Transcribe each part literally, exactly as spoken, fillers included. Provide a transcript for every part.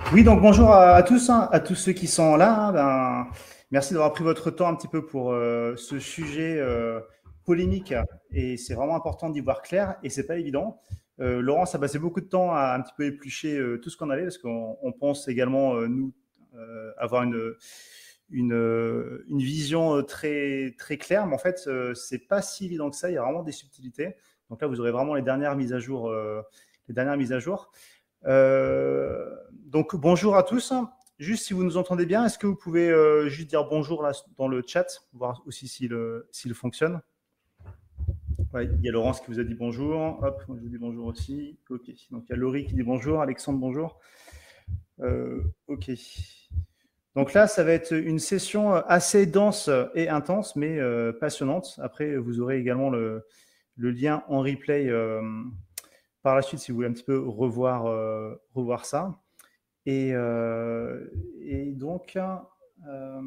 Oui, donc bonjour à, à tous, hein, à tous ceux qui sont là. Hein. Ben, merci d'avoir pris votre temps un petit peu pour euh, ce sujet euh, polémique. Et c'est vraiment important d'y voir clair et c'est pas évident. Euh, Laurence a passé beaucoup de temps à un petit peu éplucher euh, tout ce qu'on avait parce qu'on on pense également, euh, nous, euh, avoir une, une, euh, une vision euh, très, très claire. Mais en fait, euh, c'est pas si évident que ça. Il y a vraiment des subtilités. Donc là, vous aurez vraiment les dernières mises à jour. Euh, les dernières mises à jour. Euh, donc bonjour à tous. Juste si vous nous entendez bien, est-ce que vous pouvez euh, juste dire bonjour là dans le chat, voir aussi s'il euh, s'il fonctionne. Ouais, il y a Laurence qui vous a dit bonjour. Hop, moi je vous dis bonjour aussi. Ok. Donc il y a Laurie qui dit bonjour, Alexandre bonjour. Euh, ok. Donc là, ça va être une session assez dense et intense, mais euh, passionnante. Après, vous aurez également le, le lien en replay euh, par la suite si vous voulez un petit peu revoir, euh, revoir ça. Et, euh, et donc, euh,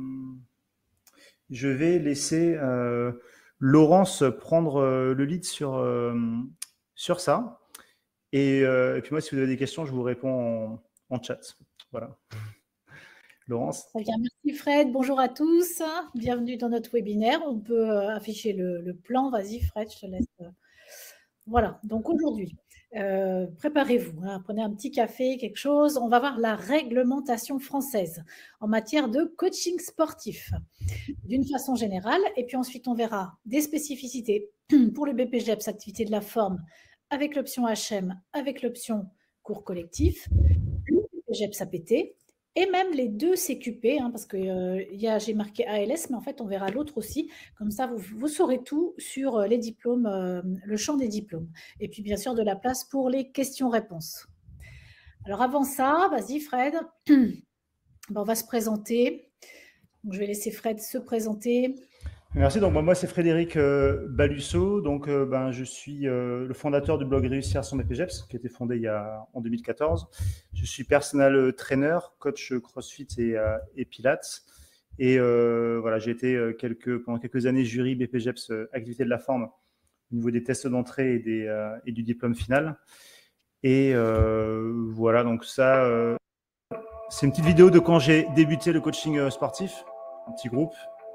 je vais laisser euh, Laurence prendre euh, le lead sur, euh, sur ça. Et, euh, et puis moi, si vous avez des questions, je vous réponds en, en chat. Voilà. Laurence. Très bien, merci Fred. Bonjour à tous. Bienvenue dans notre webinaire. On peut euh, afficher le, le plan. Vas-y Fred, je te laisse. euh. Voilà, donc aujourd'hui, euh, préparez-vous, hein, prenez un petit café, quelque chose. On va voir la réglementation française en matière de coaching sportif d'une façon générale. Et puis ensuite, on verra des spécificités pour le B P G E P S, activité de la forme, avec l'option H M, avec l'option cours collectif, le B P G E P S A P T, et même les deux C Q P, hein, parce que euh, y a, j'ai marqué A L S, mais en fait, on verra l'autre aussi. Comme ça, vous, vous saurez tout sur euh, les diplômes, euh, le champ des diplômes. Et puis, bien sûr, de la place pour les questions-réponses. Alors, avant ça, vas-y, Fred. Ben, on va se présenter. Donc, je vais laisser Fred se présenter. Merci. Donc, moi, c'est Frédéric euh, Balusso. Donc, euh, ben, je suis euh, le fondateur du blog Réussir son B P G E P S, qui a été fondé il y a, en deux mille quatorze. Je suis personal trainer, coach CrossFit et, euh, et Pilates. Et euh, voilà, j'ai été euh, quelques, pendant quelques années jury B P G E P S, euh, activité de la forme, au niveau des tests d'entrée et, des, euh, et du diplôme final. Et euh, voilà, donc ça, euh, c'est une petite vidéo de quand j'ai débuté le coaching euh, sportif, un petit groupe.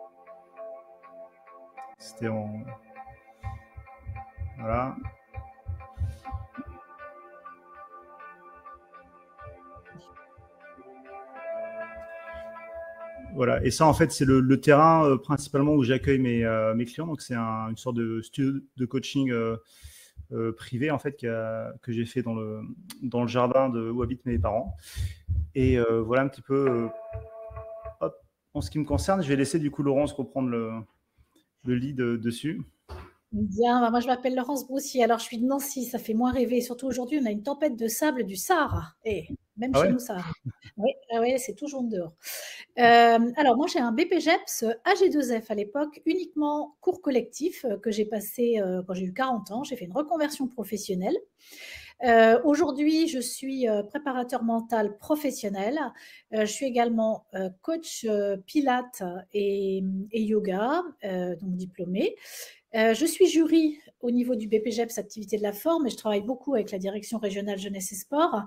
C'était en. Voilà. Voilà. Et ça, en fait, c'est le, le terrain euh, principalement où j'accueille mes, euh, mes clients. Donc, c'est un, une sorte de studio de coaching euh, euh, privé, en fait, a, que j'ai fait dans le, dans le jardin de, où habitent mes parents. Et euh, voilà un petit peu. Euh, hop, en ce qui me concerne, je vais laisser du coup Laurence reprendre le, le lead euh, dessus. Bien, bah, moi je m'appelle Laurence Broussier, alors je suis de Nancy, ça fait moins rêver, surtout aujourd'hui on a une tempête de sable du Sahara, et même Ah chez ouais. nous ça arrive. Oui, ah ouais, c'est tout jaune dehors. Euh, alors moi j'ai un B P G E P S A G deux F à l'époque, uniquement cours collectif, euh, que j'ai passé euh, quand j'ai eu quarante ans, j'ai fait une reconversion professionnelle. Euh, aujourd'hui, je suis euh, préparateur mental professionnel. Euh, je suis également euh, coach euh, pilates et, et yoga, euh, donc diplômée. Euh, je suis jury au niveau du B P G E P S Activité de la forme et je travaille beaucoup avec la direction régionale jeunesse et sport.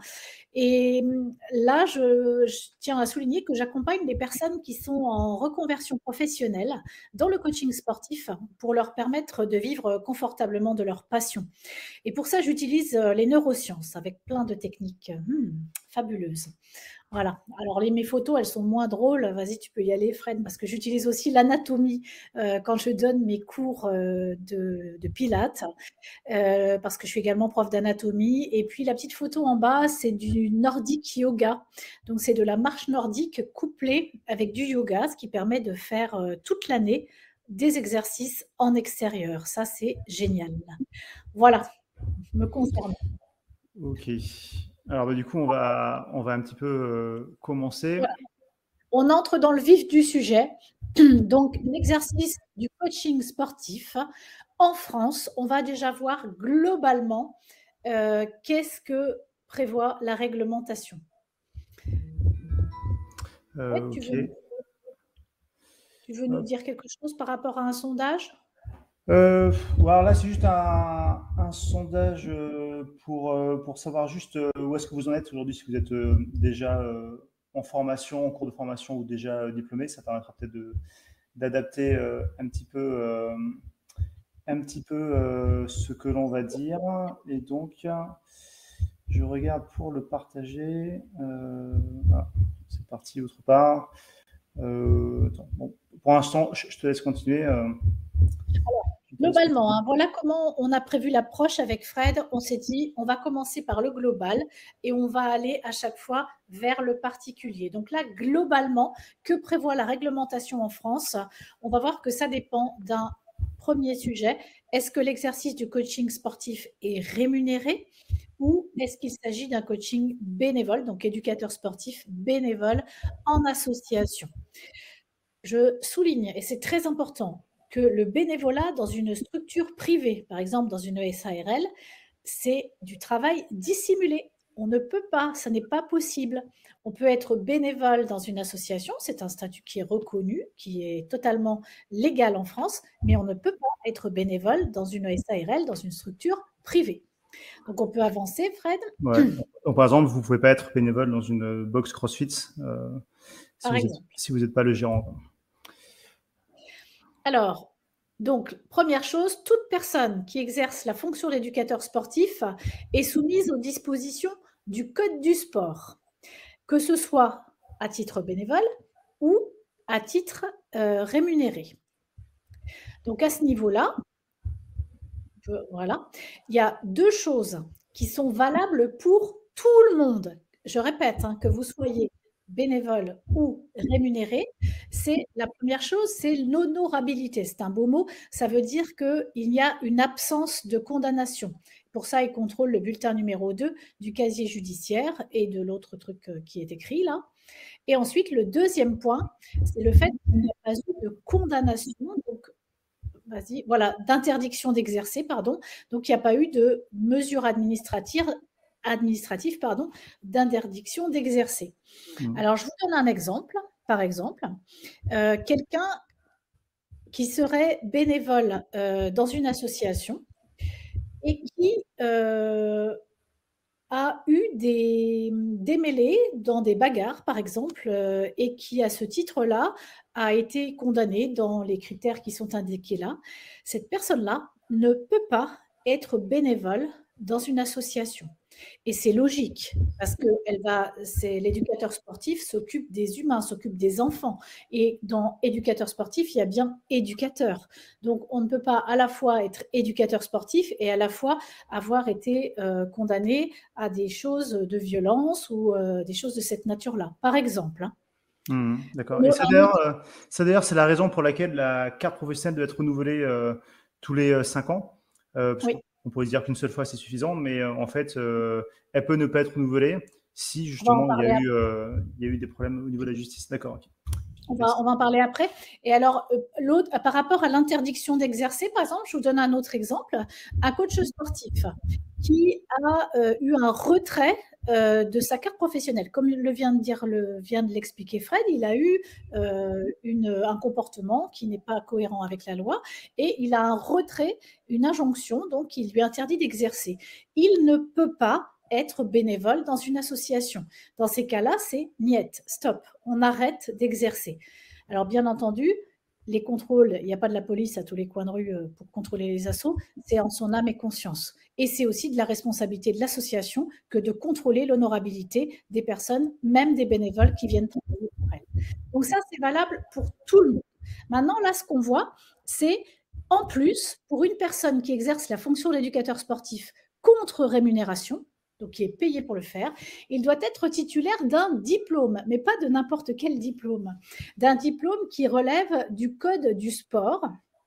Et là, je, je tiens à souligner que j'accompagne les personnes qui sont en reconversion professionnelle dans le coaching sportif pour leur permettre de vivre confortablement de leur passion. Et pour ça, j'utilise les neurosciences avec plein de techniques hmm, fabuleuses. Voilà. Alors, les, mes photos, elles sont moins drôles. Vas-y, tu peux y aller, Fred, parce que j'utilise aussi l'anatomie euh, quand je donne mes cours euh, de, de pilates, euh, parce que je suis également prof d'anatomie. Et puis, la petite photo en bas, c'est du nordic yoga. Donc, c'est de la marche nordique couplée avec du yoga, ce qui permet de faire euh, toute l'année des exercices en extérieur. Ça, c'est génial. Voilà, me concerne. Ok. Alors, bah, du coup, on va, on va un petit peu euh, commencer. Voilà. On entre dans le vif du sujet. Donc, l'exercice du coaching sportif en France, on va déjà voir globalement euh, qu'est-ce que prévoit la réglementation. Euh, Ouais, tu ok. veux, tu veux nous Hop. dire quelque chose par rapport à un sondage? Euh, alors là, c'est juste un, un sondage. euh, pour, euh, pour savoir juste euh, où est-ce que vous en êtes aujourd'hui, si vous êtes euh, déjà euh, en formation, en cours de formation ou déjà euh, diplômé, ça permettra peut-être de, d'adapter euh, un petit peu, euh, un petit peu euh, ce que l'on va dire. Et donc, je regarde pour le partager. Euh, ah, c'est parti autre part. Euh, attends, bon, pour l'instant, je, je te laisse continuer. euh. Globalement, hein, voilà comment on a prévu l'approche avec Fred. On s'est dit, on va commencer par le global et on va aller à chaque fois vers le particulier. Donc là, globalement, que prévoit la réglementation en France? On va voir que ça dépend d'un premier sujet. Est-ce que l'exercice du coaching sportif est rémunéré ou est-ce qu'il s'agit d'un coaching bénévole, donc éducateur sportif bénévole en association? Je souligne, et c'est très important, que le bénévolat dans une structure privée, par exemple dans une S A R L, c'est du travail dissimulé. On ne peut pas, ça n'est pas possible. On peut être bénévole dans une association, c'est un statut qui est reconnu, qui est totalement légal en France, mais on ne peut pas être bénévole dans une S A R L, dans une structure privée. Donc on peut avancer, Fred. Ouais. Donc, par exemple, vous ne pouvez pas être bénévole dans une box CrossFit euh, si, Par vous êtes, exemple. si vous n'êtes pas le gérant. Alors, donc, première chose, toute personne qui exerce la fonction d'éducateur sportif est soumise aux dispositions du Code du sport, que ce soit à titre bénévole ou à titre euh, rémunéré. Donc, à ce niveau-là, voilà, il y a deux choses qui sont valables pour tout le monde. Je répète, hein, que vous soyez bénévole ou rémunéré, c'est la première chose, c'est l'honorabilité. C'est un beau mot, ça veut dire qu'il y a une absence de condamnation. Pour ça, il contrôle le bulletin numéro deux du casier judiciaire et de l'autre truc qui est écrit là. Et ensuite, le deuxième point, c'est le fait qu'il n'y a pas eu de condamnation, donc vas-y, voilà, d'interdiction d'exercer, pardon. Donc, il n'y a pas eu de mesure administrative, administrative pardon, d'interdiction d'exercer. Mmh. Alors, je vous donne un exemple. Par exemple, euh, quelqu'un qui serait bénévole euh, dans une association et qui euh, a eu des démêlés dans des bagarres, par exemple, euh, et qui, à ce titre-là, a été condamné dans les critères qui sont indiqués là. Cette personne-là ne peut pas être bénévole dans une association. Et c'est logique, parce que elle va, c'est, l'éducateur sportif s'occupe des humains, s'occupe des enfants. Et dans éducateur sportif, il y a bien éducateur. Donc, on ne peut pas à la fois être éducateur sportif et à la fois avoir été euh, condamné à des choses de violence ou euh, des choses de cette nature-là, par exemple. Hein. Mmh, d'accord. Et ça d'ailleurs, euh, ça d'ailleurs, c'est la raison pour laquelle la carte professionnelle doit être renouvelée euh, tous les euh, cinq ans. Euh, parce oui. On pourrait se dire qu'une seule fois c'est suffisant, mais euh, en fait, euh, elle peut ne pas être renouvelée si justement il y, a eu, euh, il y a eu des problèmes au niveau de la justice. D'accord. Okay. On va, on va en parler après. Et alors, euh, l'autre, par rapport à l'interdiction d'exercer, par exemple, je vous donne un autre exemple. Un coach sportif qui a euh, eu un retrait euh, de sa carte professionnelle. Comme le vient de dire, le, vient de l'expliquer Fred, il a eu euh, une, un comportement qui n'est pas cohérent avec la loi et il a un retrait, une injonction, donc il lui interdit d'exercer. Il ne peut pas être bénévole dans une association. Dans ces cas-là, c'est niet, stop, on arrête d'exercer. Alors bien entendu, les contrôles, il n'y a pas de la police à tous les coins de rue pour contrôler les assos, c'est en son âme et conscience. Et c'est aussi de la responsabilité de l'association que de contrôler l'honorabilité des personnes, même des bénévoles qui viennent travailler pour elles. Donc ça, c'est valable pour tout le monde. Maintenant, là, ce qu'on voit, c'est en plus, pour une personne qui exerce la fonction d'éducateur sportif contre rémunération, donc qui est payé pour le faire, il doit être titulaire d'un diplôme, mais pas de n'importe quel diplôme, d'un diplôme qui relève du code du sport,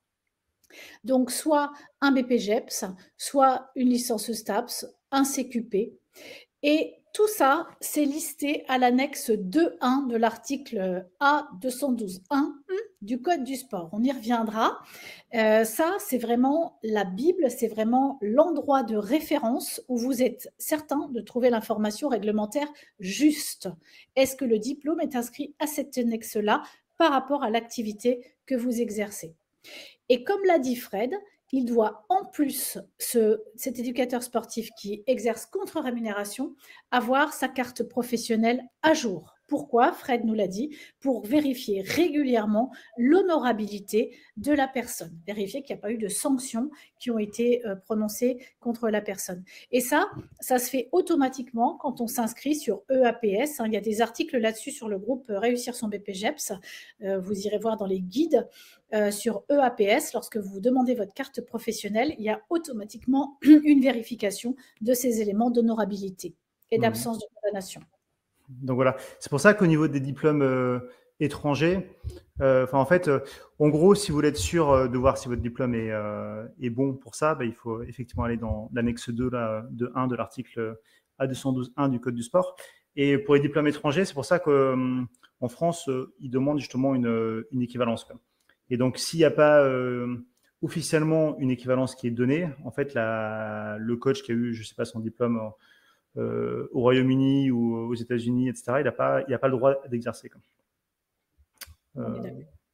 donc soit un B P G E P S, soit une licence STAPS, un C Q P, et tout ça, c'est listé à l'annexe deux point un de l'article A deux cent douze point un du Code du sport. On y reviendra. Euh, ça, c'est vraiment la Bible, c'est vraiment l'endroit de référence où vous êtes certain de trouver l'information réglementaire juste. Est-ce que le diplôme est inscrit à cette annexe-là par rapport à l'activité que vous exercez? Et comme l'a dit Fred, il doit en plus, ce, cet éducateur sportif qui exerce contre rémunération, avoir sa carte professionnelle à jour. Pourquoi? Fred nous l'a dit, pour vérifier régulièrement l'honorabilité de la personne, vérifier qu'il n'y a pas eu de sanctions qui ont été euh, prononcées contre la personne. Et ça, ça se fait automatiquement quand on s'inscrit sur E A P S. Hein, il y a des articles là-dessus sur le groupe Réussir son B P J E P S. Euh, vous irez voir dans les guides. Euh, sur E A P S, lorsque vous demandez votre carte professionnelle, il y a automatiquement une vérification de ces éléments d'honorabilité et d'absence mmh. de condamnation. Donc voilà, c'est pour ça qu'au niveau des diplômes euh, étrangers, euh, en fait, euh, en gros, si vous voulez être sûr de voir si votre diplôme est, euh, est bon pour ça, bah, il faut effectivement aller dans l'annexe deux là, de un de l'article A deux cent douze point un du Code du sport. Et pour les diplômes étrangers, c'est pour ça qu'en France, euh, ils demandent justement une, une équivalence. Quoi. Et donc, s'il n'y a pas euh, officiellement une équivalence qui est donnée, en fait, la, le coach qui a eu, je ne sais pas, son diplôme euh, au Royaume-Uni ou aux États-Unis, et cetera, il n'a pas, il a pas le droit d'exercer. Euh...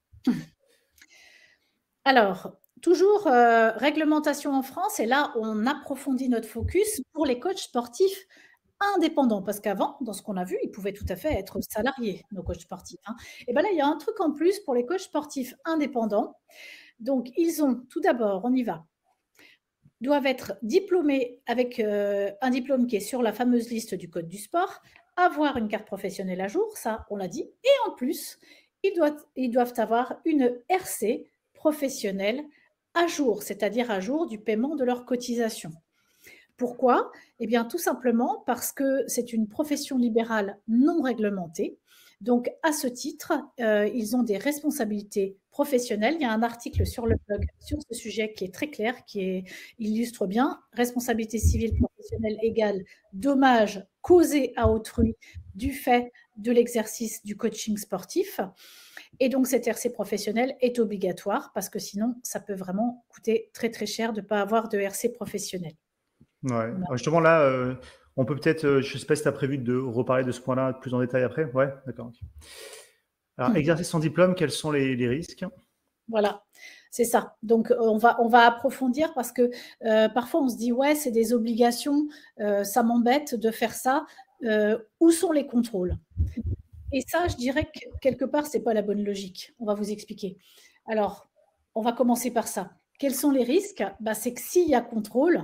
Alors, toujours euh, réglementation en France, et là, on approfondit notre focus pour les coachs sportifs indépendants, parce qu'avant, dans ce qu'on a vu, ils pouvaient tout à fait être salariés, nos coachs sportifs. Hein. Et bien là, il y a un truc en plus pour les coachs sportifs indépendants. Donc, ils ont, tout d'abord, on y va, doivent être diplômés avec euh, un diplôme qui est sur la fameuse liste du Code du sport, avoir une carte professionnelle à jour, ça, on l'a dit, et en plus, ils doivent, ils doivent avoir une R C professionnelle à jour, c'est-à-dire à jour du paiement de leur cotisation. Pourquoi? Eh bien, tout simplement parce que c'est une profession libérale non réglementée. Donc, à ce titre, euh, ils ont des responsabilités professionnelles. Il y a un article sur le blog sur ce sujet qui est très clair, qui est, illustre bien responsabilité civile professionnelle égale dommage causé à autrui du fait de l'exercice du coaching sportif. Et donc, cette R C professionnelle est obligatoire parce que sinon, ça peut vraiment coûter très, très cher de ne pas avoir de R C professionnelle. Ouais. Alors justement, là, euh, on peut peut-être, euh, je ne sais pas si tu as prévu de reparler de ce point-là plus en détail après. Ouais, d'accord. Okay. Alors, exercer son diplôme, quels sont les, les risques? Voilà, c'est ça. Donc, on va, on va approfondir parce que euh, parfois, on se dit, ouais, c'est des obligations, euh, ça m'embête de faire ça. Euh, où sont les contrôles? Et ça, je dirais que quelque part, ce n'est pas la bonne logique. On va vous expliquer. Alors, on va commencer par ça. Quels sont les risques? Bah, c'est que s'il y a contrôle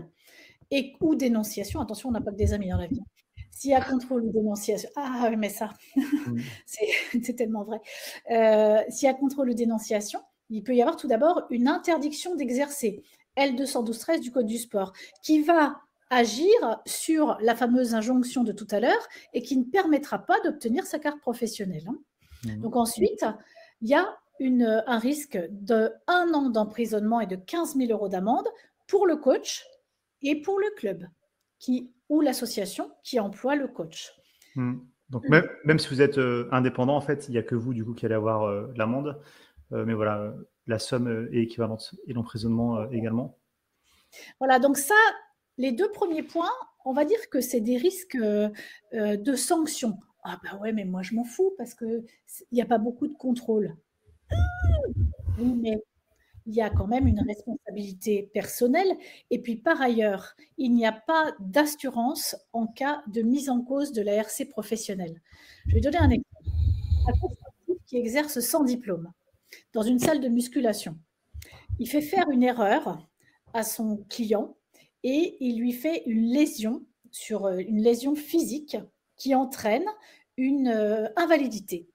et ou dénonciation, attention, on n'a pas que des amis dans la vie. S'il y a contrôle ou dénonciation, ah oui, mais ça, mmh. c'est tellement vrai. Euh, s'il y a contrôle ou dénonciation, il peut y avoir tout d'abord une interdiction d'exercer, L deux cent douze treize du Code du sport, qui va agir sur la fameuse injonction de tout à l'heure et qui ne permettra pas d'obtenir sa carte professionnelle. Hein. Mmh. Donc ensuite, il y a une, un risque de un an d'emprisonnement et de quinze mille euros d'amende pour le coach et pour le club qui, ou l'association qui emploie le coach. Mmh. Donc, même, même si vous êtes euh, indépendant, en fait, il n'y a que vous, du coup, qui allez avoir euh, l'amende. Euh, mais voilà, euh, la somme est équivalente et l'emprisonnement euh, également. Voilà, donc ça, les deux premiers points, on va dire que c'est des risques euh, euh, de sanctions. Ah bah ouais, mais moi, je m'en fous parce qu'il n'y a pas beaucoup de contrôle. Oui, mais il y a quand même une responsabilité personnelle. Et puis, par ailleurs, il n'y a pas d'assurance en cas de mise en cause de la R C professionnelle. Je vais donner un exemple. Un coach sportif qui exerce sans diplôme dans une salle de musculation. Il fait faire une erreur à son client et il lui fait une lésion, sur une lésion physique qui entraîne une euh, invalidité.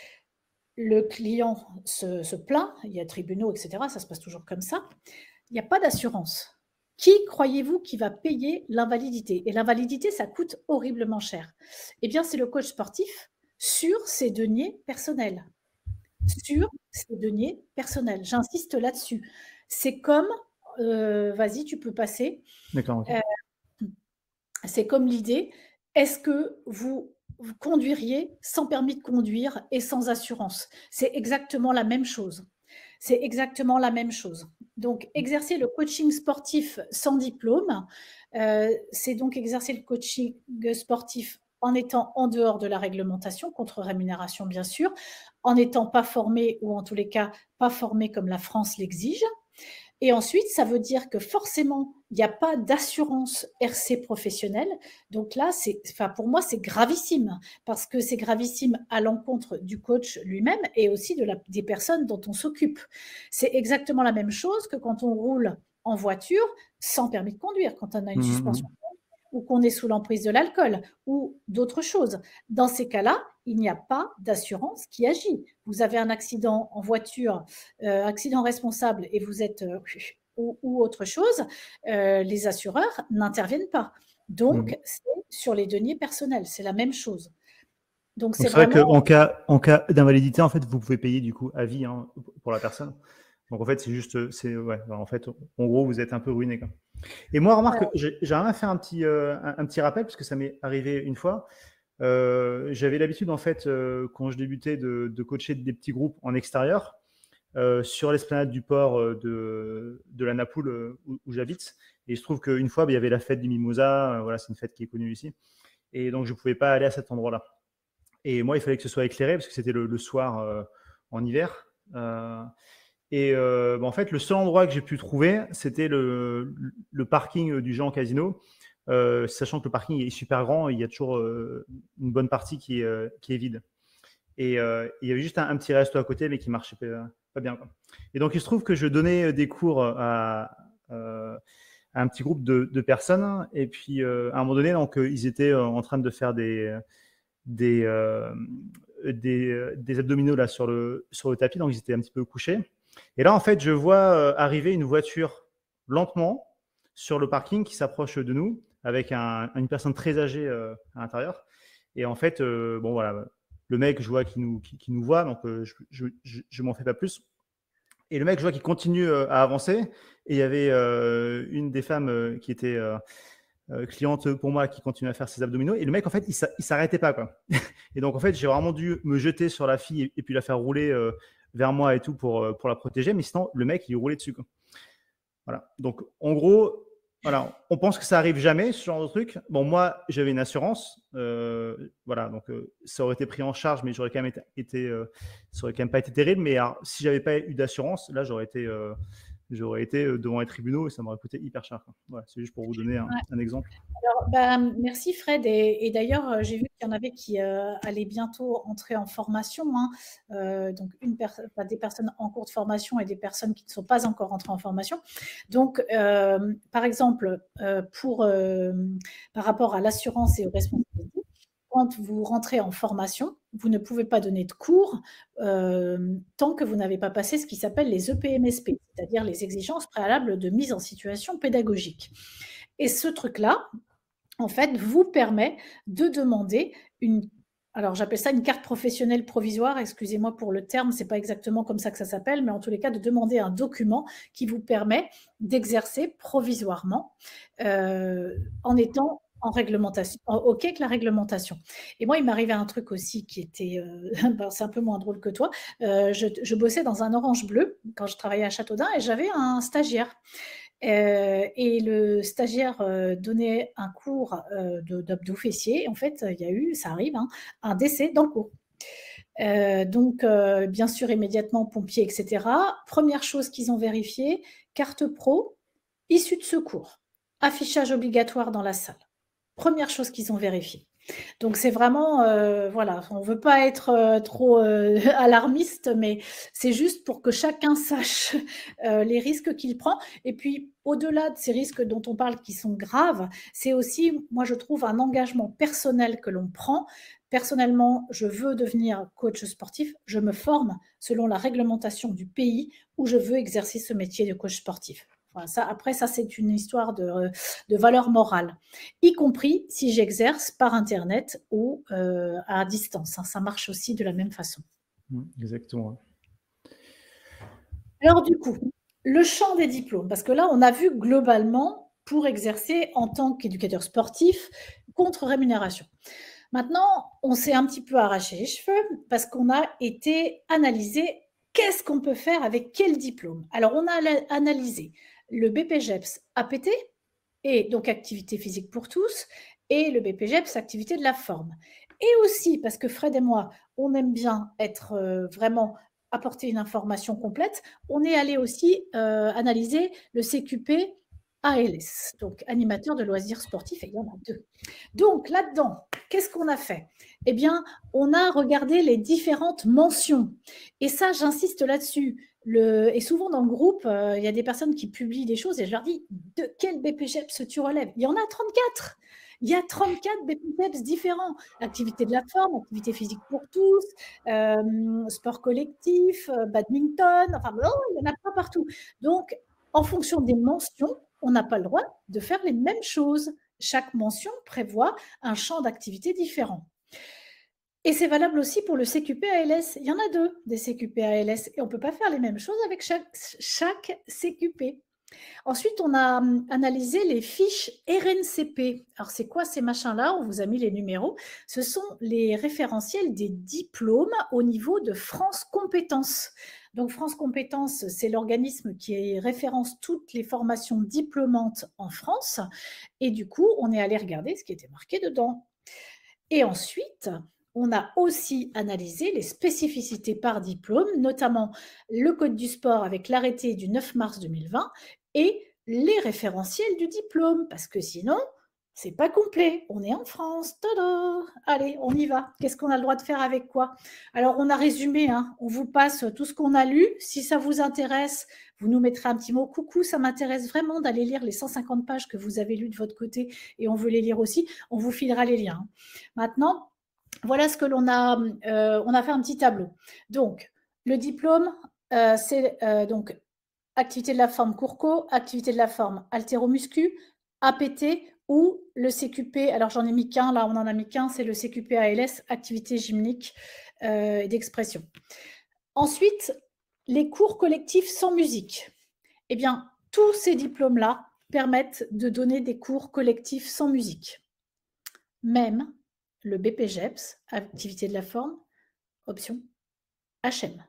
Le client se, se plaint, il y a tribunaux, et cetera, ça se passe toujours comme ça. Il n'y a pas d'assurance. Qui croyez-vous qui va payer l'invalidité? Et l'invalidité, ça coûte horriblement cher. Eh bien, c'est le coach sportif sur ses deniers personnels. Sur ses deniers personnels. J'insiste là-dessus. C'est comme, euh, vas-y, tu peux passer. D'accord. Okay. Euh, c'est comme l'idée, est-ce que vous vous conduiriez sans permis de conduire et sans assurance? C'est exactement la même chose. C'est exactement la même chose. Donc, exercer le coaching sportif sans diplôme, euh, c'est donc exercer le coaching sportif en étant en dehors de la réglementation, contre rémunération bien sûr, en n'étant pas formé ou en tous les cas pas formé comme la France l'exige. Et ensuite, ça veut dire que forcément, il n'y a pas d'assurance R C professionnelle. Donc là, c'est, enfin, pour moi, c'est gravissime parce que c'est gravissime à l'encontre du coach lui-même et aussi de la, des personnes dont on s'occupe. C'est exactement la même chose que quand on roule en voiture sans permis de conduire, quand on a une suspension Mmh. ou qu'on est sous l'emprise de l'alcool ou d'autres choses. Dans ces cas-là, il n'y a pas d'assurance qui agit. Vous avez un accident en voiture, euh, accident responsable et vous êtes euh, ou, ou, autre chose, euh, les assureurs n'interviennent pas. Donc, Mmh. c'est sur les deniers personnels, c'est la même chose. Donc, Donc c'est c'est vrai vraiment... qu'en cas, en cas d'invalidité, en fait, vous pouvez payer du coup à vie hein, pour la personne. Donc en fait, c'est juste, c'est ouais, en fait, en gros, vous êtes un peu ruiné. Quoi. Et moi, remarque, j'ai j'aimerais faire un petit, euh, un, un petit rappel parce que ça m'est arrivé une fois. Euh, J'avais l'habitude, en fait, euh, quand je débutais, de, de coacher des petits groupes en extérieur euh, sur l'esplanade du port euh, de, de la Napoule euh, où, où j'habite. Et il se trouve qu'une fois, bah, il y avait la fête du Mimosa. Euh, voilà, c'est une fête qui est connue ici. Et donc, je ne pouvais pas aller à cet endroit-là. Et moi, il fallait que ce soit éclairé parce que c'était le, le soir euh, en hiver. Euh, et euh, bah, en fait, le seul endroit que j'ai pu trouver, c'était le, le parking du Jean Casino. Euh, sachant que le parking est super grand, il y a toujours euh, une bonne partie qui est, euh, qui est vide. Et euh, il y avait juste un, un petit resto à côté, mais qui marchait pas, pas bien. Quoi. Et donc, il se trouve que je donnais des cours à, euh, à un petit groupe de, de personnes. Et puis, euh, à un moment donné, donc, ils étaient en train de faire des, des, euh, des, des abdominaux là, sur, le, sur le tapis. Donc, ils étaient un petit peu couchés. Et là, en fait, je vois euh, arriver une voiture lentement sur le parking qui s'approche de nous avec un, une personne très âgée euh, à l'intérieur. Et en fait, euh, bon, voilà, le mec, je vois qu'il nous, qui, qui nous voit, donc euh, je ne m'en fais pas plus. Et le mec, je vois qu'il continue euh, à avancer. Et il y avait euh, une des femmes euh, qui était euh, euh, cliente pour moi qui continuait à faire ses abdominaux. Et le mec, en fait, il ne s'arrêtait pas. Quoi. Et donc, en fait, j'ai vraiment dû me jeter sur la fille et, et puis la faire rouler euh, vers moi et tout pour, euh, pour la protéger. Mais sinon, le mec, il roulait dessus. Quoi. Voilà. Donc, en gros, voilà, on pense que ça arrive jamais, ce genre de truc. Bon, moi, j'avais une assurance. Euh, voilà, donc euh, ça aurait été pris en charge, mais j'aurais quand même été, été euh, ça aurait quand même pas été terrible. Mais alors, si j'avais pas eu d'assurance, là, j'aurais été, euh, j'aurais été devant les tribunaux et ça m'aurait coûté hyper cher. Voilà, c'est juste pour vous donner un, Ouais. un exemple. Alors, bah, merci Fred. Et, et d'ailleurs, j'ai vu qu'il y en avait qui euh, allaient bientôt entrer en formation. Hein. Euh, donc, une per bah, des personnes en cours de formation et des personnes qui ne sont pas encore entrées en formation. Donc, euh, par exemple, euh, pour, euh, par rapport à l'assurance et aux responsabilités, quand vous rentrez en formation, vous ne pouvez pas donner de cours euh, tant que vous n'avez pas passé ce qui s'appelle les E P M S P, c'est-à-dire les exigences préalables de mise en situation pédagogique. Et ce truc-là, en fait, vous permet de demander une, alors j'appelle ça une carte professionnelle provisoire, excusez-moi pour le terme, c'est pas exactement comme ça que ça s'appelle, mais en tous les cas, de demander un document qui vous permet d'exercer provisoirement euh, en étant en réglementation, en OK avec la réglementation. Et moi, il m'arrivait un truc aussi qui était, euh, ben, c'est un peu moins drôle que toi. Euh, je, je bossais dans un Orange Bleu quand je travaillais à Châteaudun et j'avais un stagiaire. Euh, et le stagiaire euh, donnait un cours euh, d'abdos fessiers. En fait, il y a eu, ça arrive, hein, un décès dans le cours. Euh, donc, euh, bien sûr, immédiatement, pompiers, et cetera. Première chose qu'ils ont vérifiée, carte pro, issue de secours, affichage obligatoire dans la salle. Première chose qu'ils ont vérifiée. Donc c'est vraiment, euh, voilà, on ne veut pas être euh, trop euh, alarmiste, mais c'est juste pour que chacun sache euh, les risques qu'il prend. Et puis, au-delà de ces risques dont on parle qui sont graves, c'est aussi, moi je trouve, un engagement personnel que l'on prend. Personnellement, je veux devenir coach sportif, je me forme selon la réglementation du pays où je veux exercer ce métier de coach sportif. Enfin, ça, après, ça, c'est une histoire de, de valeur morale, y compris si j'exerce par Internet ou euh, à distance. Hein, ça marche aussi de la même façon. Exactement. Alors du coup, le champ des diplômes, parce que là, on a vu globalement pour exercer en tant qu'éducateur sportif contre rémunération. Maintenant, on s'est un petit peu arraché les cheveux parce qu'on a été analysé qu'est-ce qu'on peut faire avec quel diplôme. Alors, on a analysé le B P J E P S A P T, et donc activité physique pour tous, et le B P J E P S activité de la forme. Et aussi, parce que Fred et moi, on aime bien être euh, vraiment apporter une information complète, on est allé aussi euh, analyser le C Q P A L S, donc animateur de loisirs sportifs, et il y en a deux. Donc là-dedans, qu'est-ce qu'on a fait? Eh bien, on a regardé les différentes mentions. Et ça, j'insiste là-dessus. Le, et souvent dans le groupe, euh, il y a des personnes qui publient des choses et je leur dis, de quel B P G E P S tu relèves? Il y en a trente-quatre. Il y a trente-quatre B P G E P S différents. Activité de la forme, activité physique pour tous, euh, sport collectif, euh, badminton, enfin, oh, il y en a pas partout. Donc, en fonction des mentions, on n'a pas le droit de faire les mêmes choses. Chaque mention prévoit un champ d'activité différent. Et c'est valable aussi pour le C Q P A L S. Il y en a deux des C Q P A L S et on ne peut pas faire les mêmes choses avec chaque, chaque C Q P. Ensuite, on a analysé les fiches R N C P. Alors, c'est quoi ces machins-là? On vous a mis les numéros. Ce sont les référentiels des diplômes au niveau de France Compétences. Donc, France Compétences, c'est l'organisme qui référence toutes les formations diplômantes en France. Et du coup, on est allé regarder ce qui était marqué dedans. Et ensuite, on a aussi analysé les spécificités par diplôme, notamment le Code du sport avec l'arrêté du neuf mars deux mille vingt et les référentiels du diplôme, parce que sinon, c'est pas complet. On est en France. Tada! Allez, on y va. Qu'est-ce qu'on a le droit de faire avec quoi? Alors, on a résumé. Hein. On vous passe tout ce qu'on a lu. Si ça vous intéresse, vous nous mettrez un petit mot. Coucou, ça m'intéresse vraiment d'aller lire les cent cinquante pages que vous avez lues de votre côté et on veut les lire aussi. On vous filera les liens. Maintenant, voilà ce que l'on a. Euh, on a fait un petit tableau. Donc, le diplôme, euh, c'est euh, donc activité de la forme Courco, activité de la forme haltéromuscu, A P T ou le C Q P. Alors, j'en ai mis qu'un, là, on en a mis qu'un, c'est le C Q P A L S, activité gymnique euh, et d'expression. Ensuite, les cours collectifs sans musique. Eh bien, tous ces diplômes-là permettent de donner des cours collectifs sans musique. Même le B P G E P S, activité de la forme, option H M.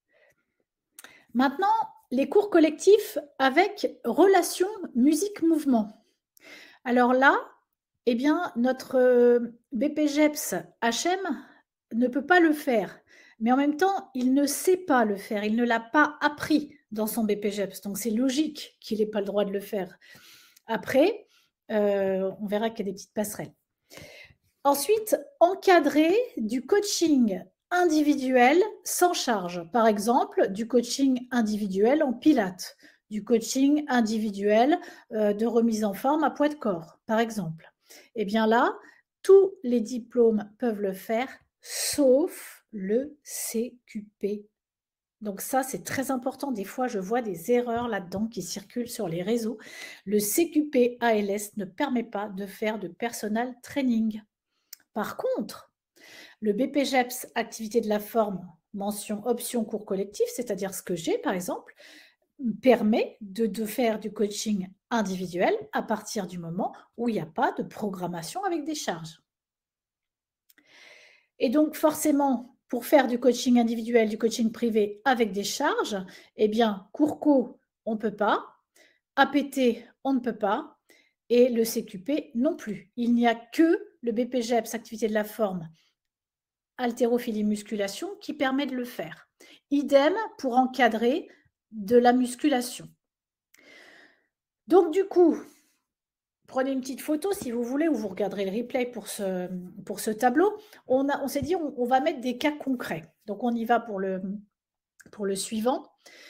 Maintenant, les cours collectifs avec relation musique-mouvement. Alors là, eh bien, notre B P G E P S H M ne peut pas le faire. Mais en même temps, il ne sait pas le faire. Il ne l'a pas appris dans son B P G E P S. Donc, c'est logique qu'il n'ait pas le droit de le faire. Après, euh, on verra qu'il y a des petites passerelles. Ensuite, encadrer du coaching individuel sans charge. Par exemple, du coaching individuel en pilates, du coaching individuel euh, de remise en forme à poids de corps, par exemple. Eh bien là, tous les diplômes peuvent le faire, sauf le C Q P. Donc ça, c'est très important. Des fois, je vois des erreurs là-dedans qui circulent sur les réseaux. Le C Q P A L S ne permet pas de faire de personal training. Par contre, le B P G E P S, activité de la forme, mention option cours collectif, c'est-à-dire ce que j'ai par exemple, permet de, de faire du coaching individuel à partir du moment où il n'y a pas de programmation avec des charges. Et donc forcément, pour faire du coaching individuel, du coaching privé avec des charges, eh bien, Courco, on ne peut pas, A P T, on ne peut pas, et le C Q P non plus. Il n'y a que le B P G E P S, activité de la forme, haltérophilie musculation, qui permet de le faire. Idem pour encadrer de la musculation. Donc du coup, prenez une petite photo si vous voulez, ou vous regarderez le replay pour ce, pour ce tableau. On, a, on s'est dit, on, on va mettre des cas concrets. Donc on y va pour le, pour le suivant.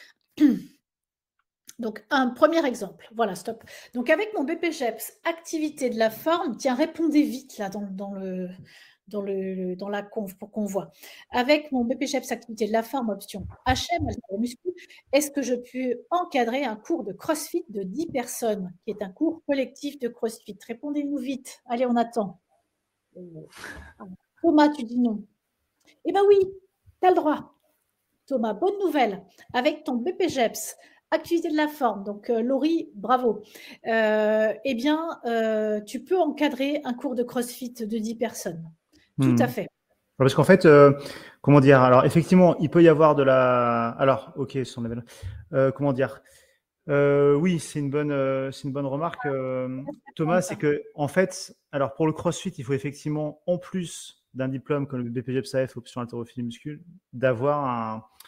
Donc, un premier exemple. Voilà, stop. Donc, avec mon B P G E P S, activité de la forme, tiens, répondez vite là dans, dans, le, dans, le, dans la conf pour qu'on voit. Avec mon B P G E P S, activité de la forme, option H M, muscu, est-ce que je peux encadrer un cours de CrossFit de dix personnes, qui est un cours collectif de CrossFit? Répondez-nous vite. Allez, on attend. Thomas, tu dis non. Eh bien oui, tu as le droit. Thomas, bonne nouvelle. Avec ton B P G E P S, activité de la forme, donc euh, Laurie, bravo. Euh, eh bien, euh, tu peux encadrer un cours de CrossFit de dix personnes. Tout mmh. à fait. Parce qu'en fait, euh, comment dire, alors effectivement, il peut y avoir de la... Alors, ok, son euh, comment dire euh, oui, c'est une bonne, euh, c'est une bonne remarque, euh, Thomas, c'est que en fait, alors pour le CrossFit, il faut effectivement, en plus d'un diplôme comme le B P G E P S A F, option haltérophilie muscule, d'avoir un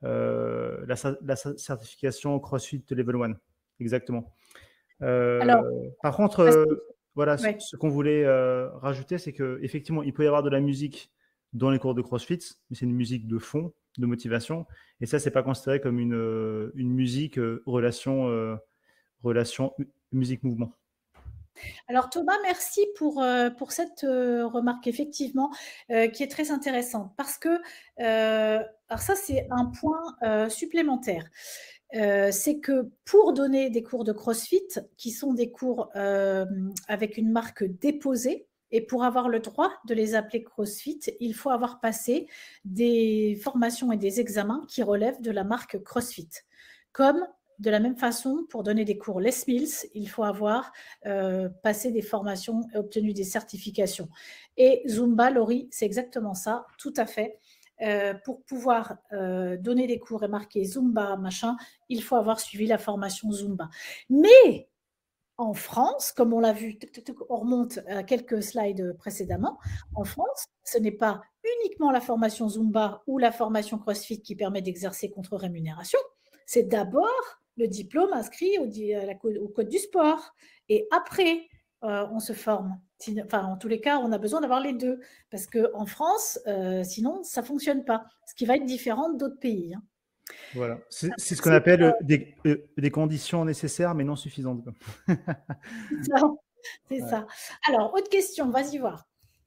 euh, la, la, certification CrossFit Level un. Exactement. Euh, Alors, par contre, euh, que... voilà, ouais. ce, ce qu'on voulait euh, rajouter, c'est qu'effectivement, il peut y avoir de la musique dans les cours de CrossFit, mais c'est une musique de fond, de motivation. Et ça, c'est pas considéré comme une, une musique euh, relation, euh, relation musique-mouvement. Alors Thomas, merci pour, euh, pour cette euh, remarque, effectivement, euh, qui est très intéressante. Parce que, euh, alors ça, c'est un point euh, supplémentaire. Euh, c'est que pour donner des cours de CrossFit, qui sont des cours euh, avec une marque déposée, et pour avoir le droit de les appeler CrossFit, il faut avoir passé des formations et des examens qui relèvent de la marque CrossFit. Comme de la même façon, pour donner des cours Les Mills, il faut avoir euh, passé des formations et obtenu des certifications. Et Zumba, Laurie, c'est exactement ça, tout à fait. Euh, pour pouvoir euh, donner des cours et marquer Zumba, machin, il faut avoir suivi la formation Zumba. Mais en France, comme on l'a vu, on remonte à quelques slides précédemment, en France, ce n'est pas uniquement la formation Zumba ou la formation CrossFit qui permet d'exercer contre rémunération, c'est d'abord le diplôme inscrit au, au code du sport. Et après, euh, on se forme. Enfin, en tous les cas, on a besoin d'avoir les deux. Parce qu'en France, euh, sinon, ça ne fonctionne pas. Ce qui va être différent d'autres pays. Hein. Voilà. C'est ce qu'on appelle euh, des, euh, des conditions nécessaires mais non suffisantes. C'est ça. C'est ouais. ça. Alors, autre question, vas-y voir.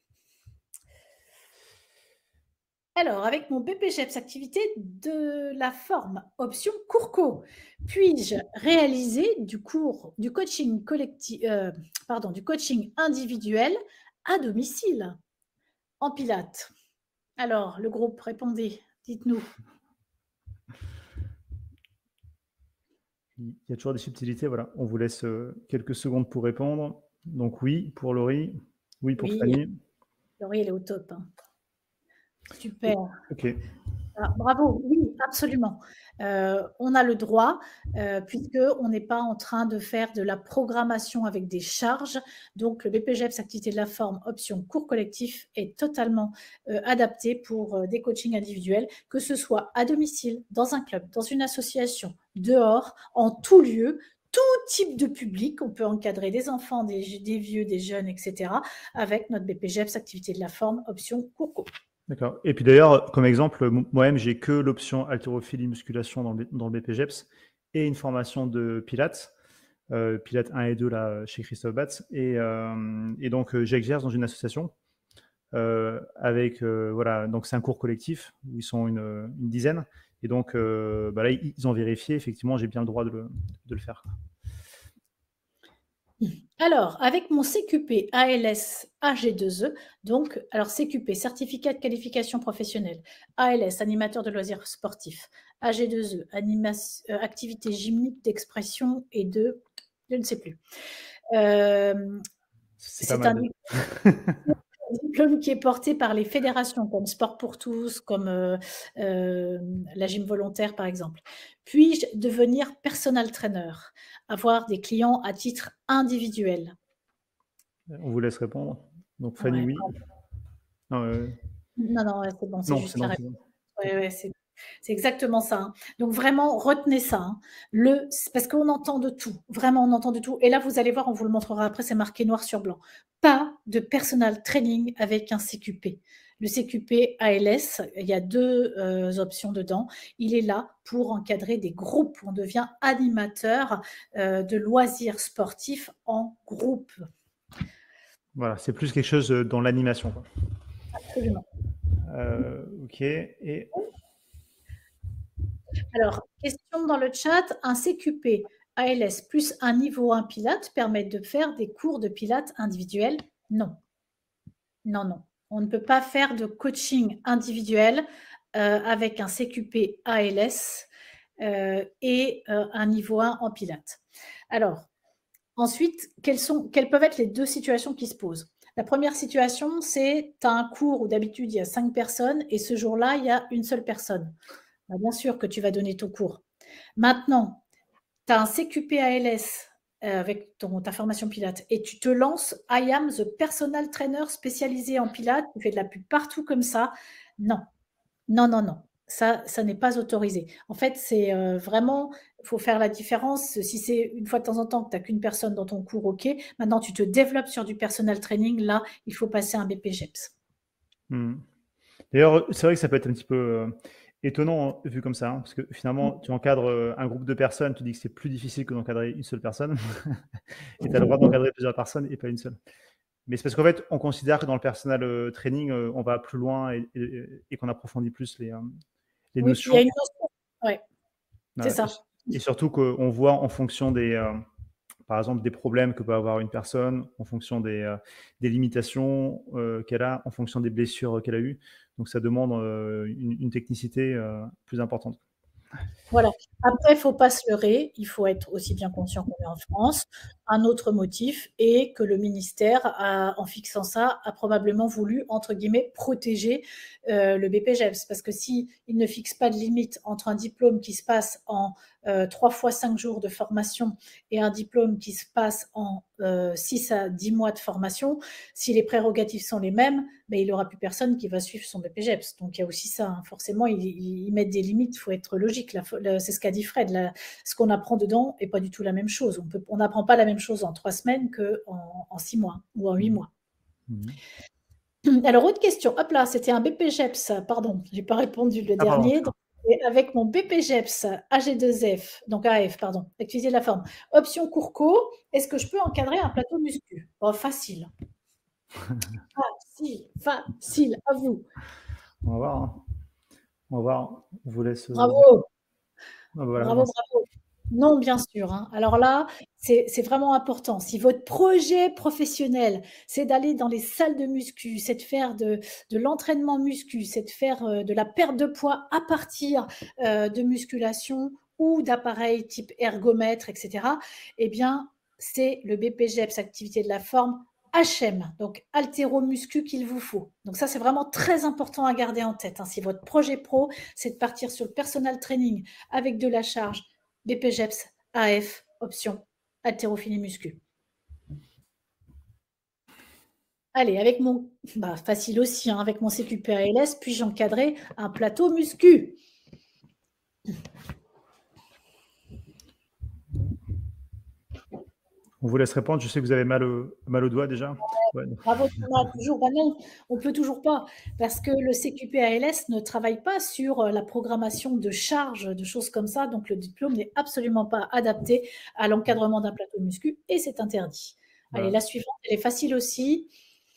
Alors, avec mon B P G E P S activité de la forme option Courco, puis-je réaliser du cours, du coaching collectif, euh, pardon, du coaching individuel à domicile en Pilates? Alors, le groupe, répondez, dites-nous. Il y a toujours des subtilités, voilà. On vous laisse quelques secondes pour répondre. Donc oui, pour Laurie, oui pour oui. Fanny. Laurie, elle est au top. Hein. Super. Ok. Ah, bravo, oui, absolument. Euh, on a le droit, euh, puisqu'on n'est pas en train de faire de la programmation avec des charges. Donc, le B P G E P S activité de la forme option cours collectif est totalement euh, adapté pour euh, des coachings individuels, que ce soit à domicile, dans un club, dans une association, dehors, en tout lieu, tout type de public. On peut encadrer des enfants, des, des vieux, des jeunes, et cetera avec notre B P G E P S activité de la forme option cours co. D'accord. Et puis d'ailleurs, comme exemple, moi-même, j'ai que l'option haltérophilie musculation dans le, dans le B P G E P S et une formation de Pilates, euh, Pilates un et deux là, chez Christophe Batz. Et, euh, et donc, euh, j'exerce dans une association euh, avec, euh, voilà, donc c'est un cours collectif où ils sont une, une dizaine. Et donc, euh, bah là, ils ont vérifié, effectivement, j'ai bien le droit de le, de le faire. Alors, avec mon C Q P A L S A G deux E, donc, alors C Q P, certificat de qualification professionnelle, A L S, animateur de loisirs sportifs, A G deux E, euh, activité gymnique d'expression et de, je ne sais plus. Euh, c'est un diplôme qui est porté par les fédérations comme Sport pour tous, comme euh, euh, la gym volontaire par exemple. Puis-je devenir personal trainer, avoir des clients à titre individuel? On vous laisse répondre. Donc Fanny, ouais. oui. Non, euh... non, non, c'est bon, c'est juste la réponse. Bon. Ouais, ouais, c'est C'est exactement ça. Hein. Donc, vraiment, retenez ça. Hein. Le, parce qu'on entend de tout. Vraiment, on entend de tout. Et là, vous allez voir, on vous le montrera après, c'est marqué noir sur blanc. Pas de personal training avec un C Q P. Le C Q P A L S, il y a deux euh, options dedans. Il est là pour encadrer des groupes. On devient animateur euh, de loisirs sportifs en groupe. Voilà, c'est plus quelque chose dans l'animation. Absolument. Euh, ok. Et... Alors, question dans le chat, un C Q P A L S plus un niveau un Pilates permettent de faire des cours de Pilates individuels? Non. Non, non. On ne peut pas faire de coaching individuel euh, avec un C Q P A L S euh, et euh, un niveau un en Pilates. Alors, ensuite, quelles, sont, quelles peuvent être les deux situations qui se posent? La première situation, c'est tu as un cours où d'habitude il y a cinq personnes et ce jour-là, il y a une seule personne. Bah, bien sûr que tu vas donner ton cours. Maintenant, tu as un C Q P A L S euh, avec ton, ta formation Pilates et tu te lances I am the personal trainer spécialisé en Pilates, tu fais de la pub partout comme ça. Non, non, non, non. ça, ça n'est pas autorisé. En fait, c'est euh, vraiment, il faut faire la différence. Si c'est une fois de temps en temps que tu n'as qu'une personne dans ton cours, ok. Maintenant, tu te développes sur du personal training. Là, il faut passer un B P G E P S. Hmm. D'ailleurs, c'est vrai que ça peut être un petit peu euh, étonnant hein, vu comme ça, hein, parce que finalement, tu encadres euh, un groupe de personnes, tu dis que c'est plus difficile que d'encadrer une seule personne, et tu as le droit d'encadrer plusieurs personnes et pas une seule. Mais c'est parce qu'en fait, on considère que dans le personal euh, training, euh, on va plus loin et, et- et qu'on approfondit plus les, euh, les Oui, il y a notions. une notion. Ouais, c'est Ouais, ça. et, et surtout qu'on voit en fonction des, euh, par exemple, des problèmes que peut avoir une personne, en fonction des, euh, des limitations euh, qu'elle a, en fonction des blessures qu'elle a eues. Donc, ça demande euh, une, une technicité euh, plus importante. Voilà. Après, il ne faut pas se leurrer. Il faut être aussi bien conscient qu'on est en France. Un autre motif est que le ministère, a, en fixant ça, a probablement voulu, entre guillemets, protéger euh, le B P G E P S. Parce que s'il ne fixe pas de limite entre un diplôme qui se passe en euh, trois fois cinq jours de formation et un diplôme qui se passe en euh, six à dix mois de formation, si les prérogatives sont les mêmes, ben, il n'aura plus personne qui va suivre son B P G E P S. Donc il y a aussi ça. Hein. Forcément, ils, ils, mettent des limites. Il faut être logique. La, la, c'est ce qu'a dit Fred. La, ce qu'on apprend dedans n'est pas du tout la même chose. On n'apprend pas la même chose en trois semaines qu'en en six mois ou en huit mois. Mmh. Alors, autre question. Hop là, c'était un B P G E P S. Pardon, je n'ai pas répondu le Ah, dernier. pardon. Donc, avec mon B P G E P S A G deux F, donc A F, pardon, activité de la forme, option cours co, est-ce que je peux encadrer un plateau muscu? Oh, facile. Facile, facile, à vous. On va voir. Hein. On va voir. On vous laisse. Bravo. Ah, bah voilà, bravo, mince. bravo. Non, bien sûr. Hein. Alors là, c'est c'est vraiment important. Si votre projet professionnel, c'est d'aller dans les salles de muscu, c'est de faire de, de l'entraînement muscu, c'est de faire euh, de la perte de poids à partir euh, de musculation ou d'appareils type ergomètre, et cetera, eh bien, c'est le B P G E P S activité de la forme H M, donc haltéro-muscu qu'il vous faut. Donc ça, c'est vraiment très important à garder en tête. Hein. Si votre projet pro, c'est de partir sur le personal training avec de la charge, B P G E P S, A F, option, haltérophilie muscu. Allez, avec mon, bah, facile aussi, hein, avec mon C Q P A L S, puis-je encadrer un plateau muscu? On vous laisse répondre. Je sais que vous avez mal au, mal au doigt déjà. Ouais. Bravo Thomas, toujours. Bah non, on peut toujours pas, parce que le C Q P A L S ne travaille pas sur la programmation de charges, de choses comme ça, donc le diplôme n'est absolument pas adapté à l'encadrement d'un plateau muscu et c'est interdit. Allez, Voilà. la suivante, elle est facile aussi.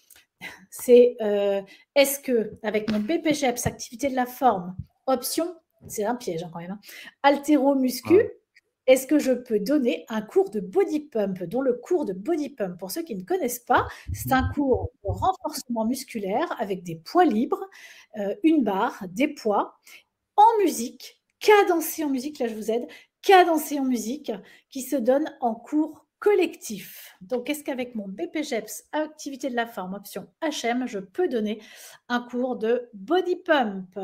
C'est euh, est-ce que, avec mon B P G E P S, activité de la forme, option, c'est un piège hein, quand même, hein, haltéro-muscu, Ouais. est-ce que je peux donner un cours de body pump, dont le cours de body pump, pour ceux qui ne connaissent pas, c'est un cours de renforcement musculaire avec des poids libres, euh, une barre, des poids, en musique, cadencé en musique, là je vous aide, cadencé en musique, qui se donne en cours collectif. Donc, est-ce qu'avec mon B P G E P S, activité de la forme, option H M, je peux donner un cours de body pump?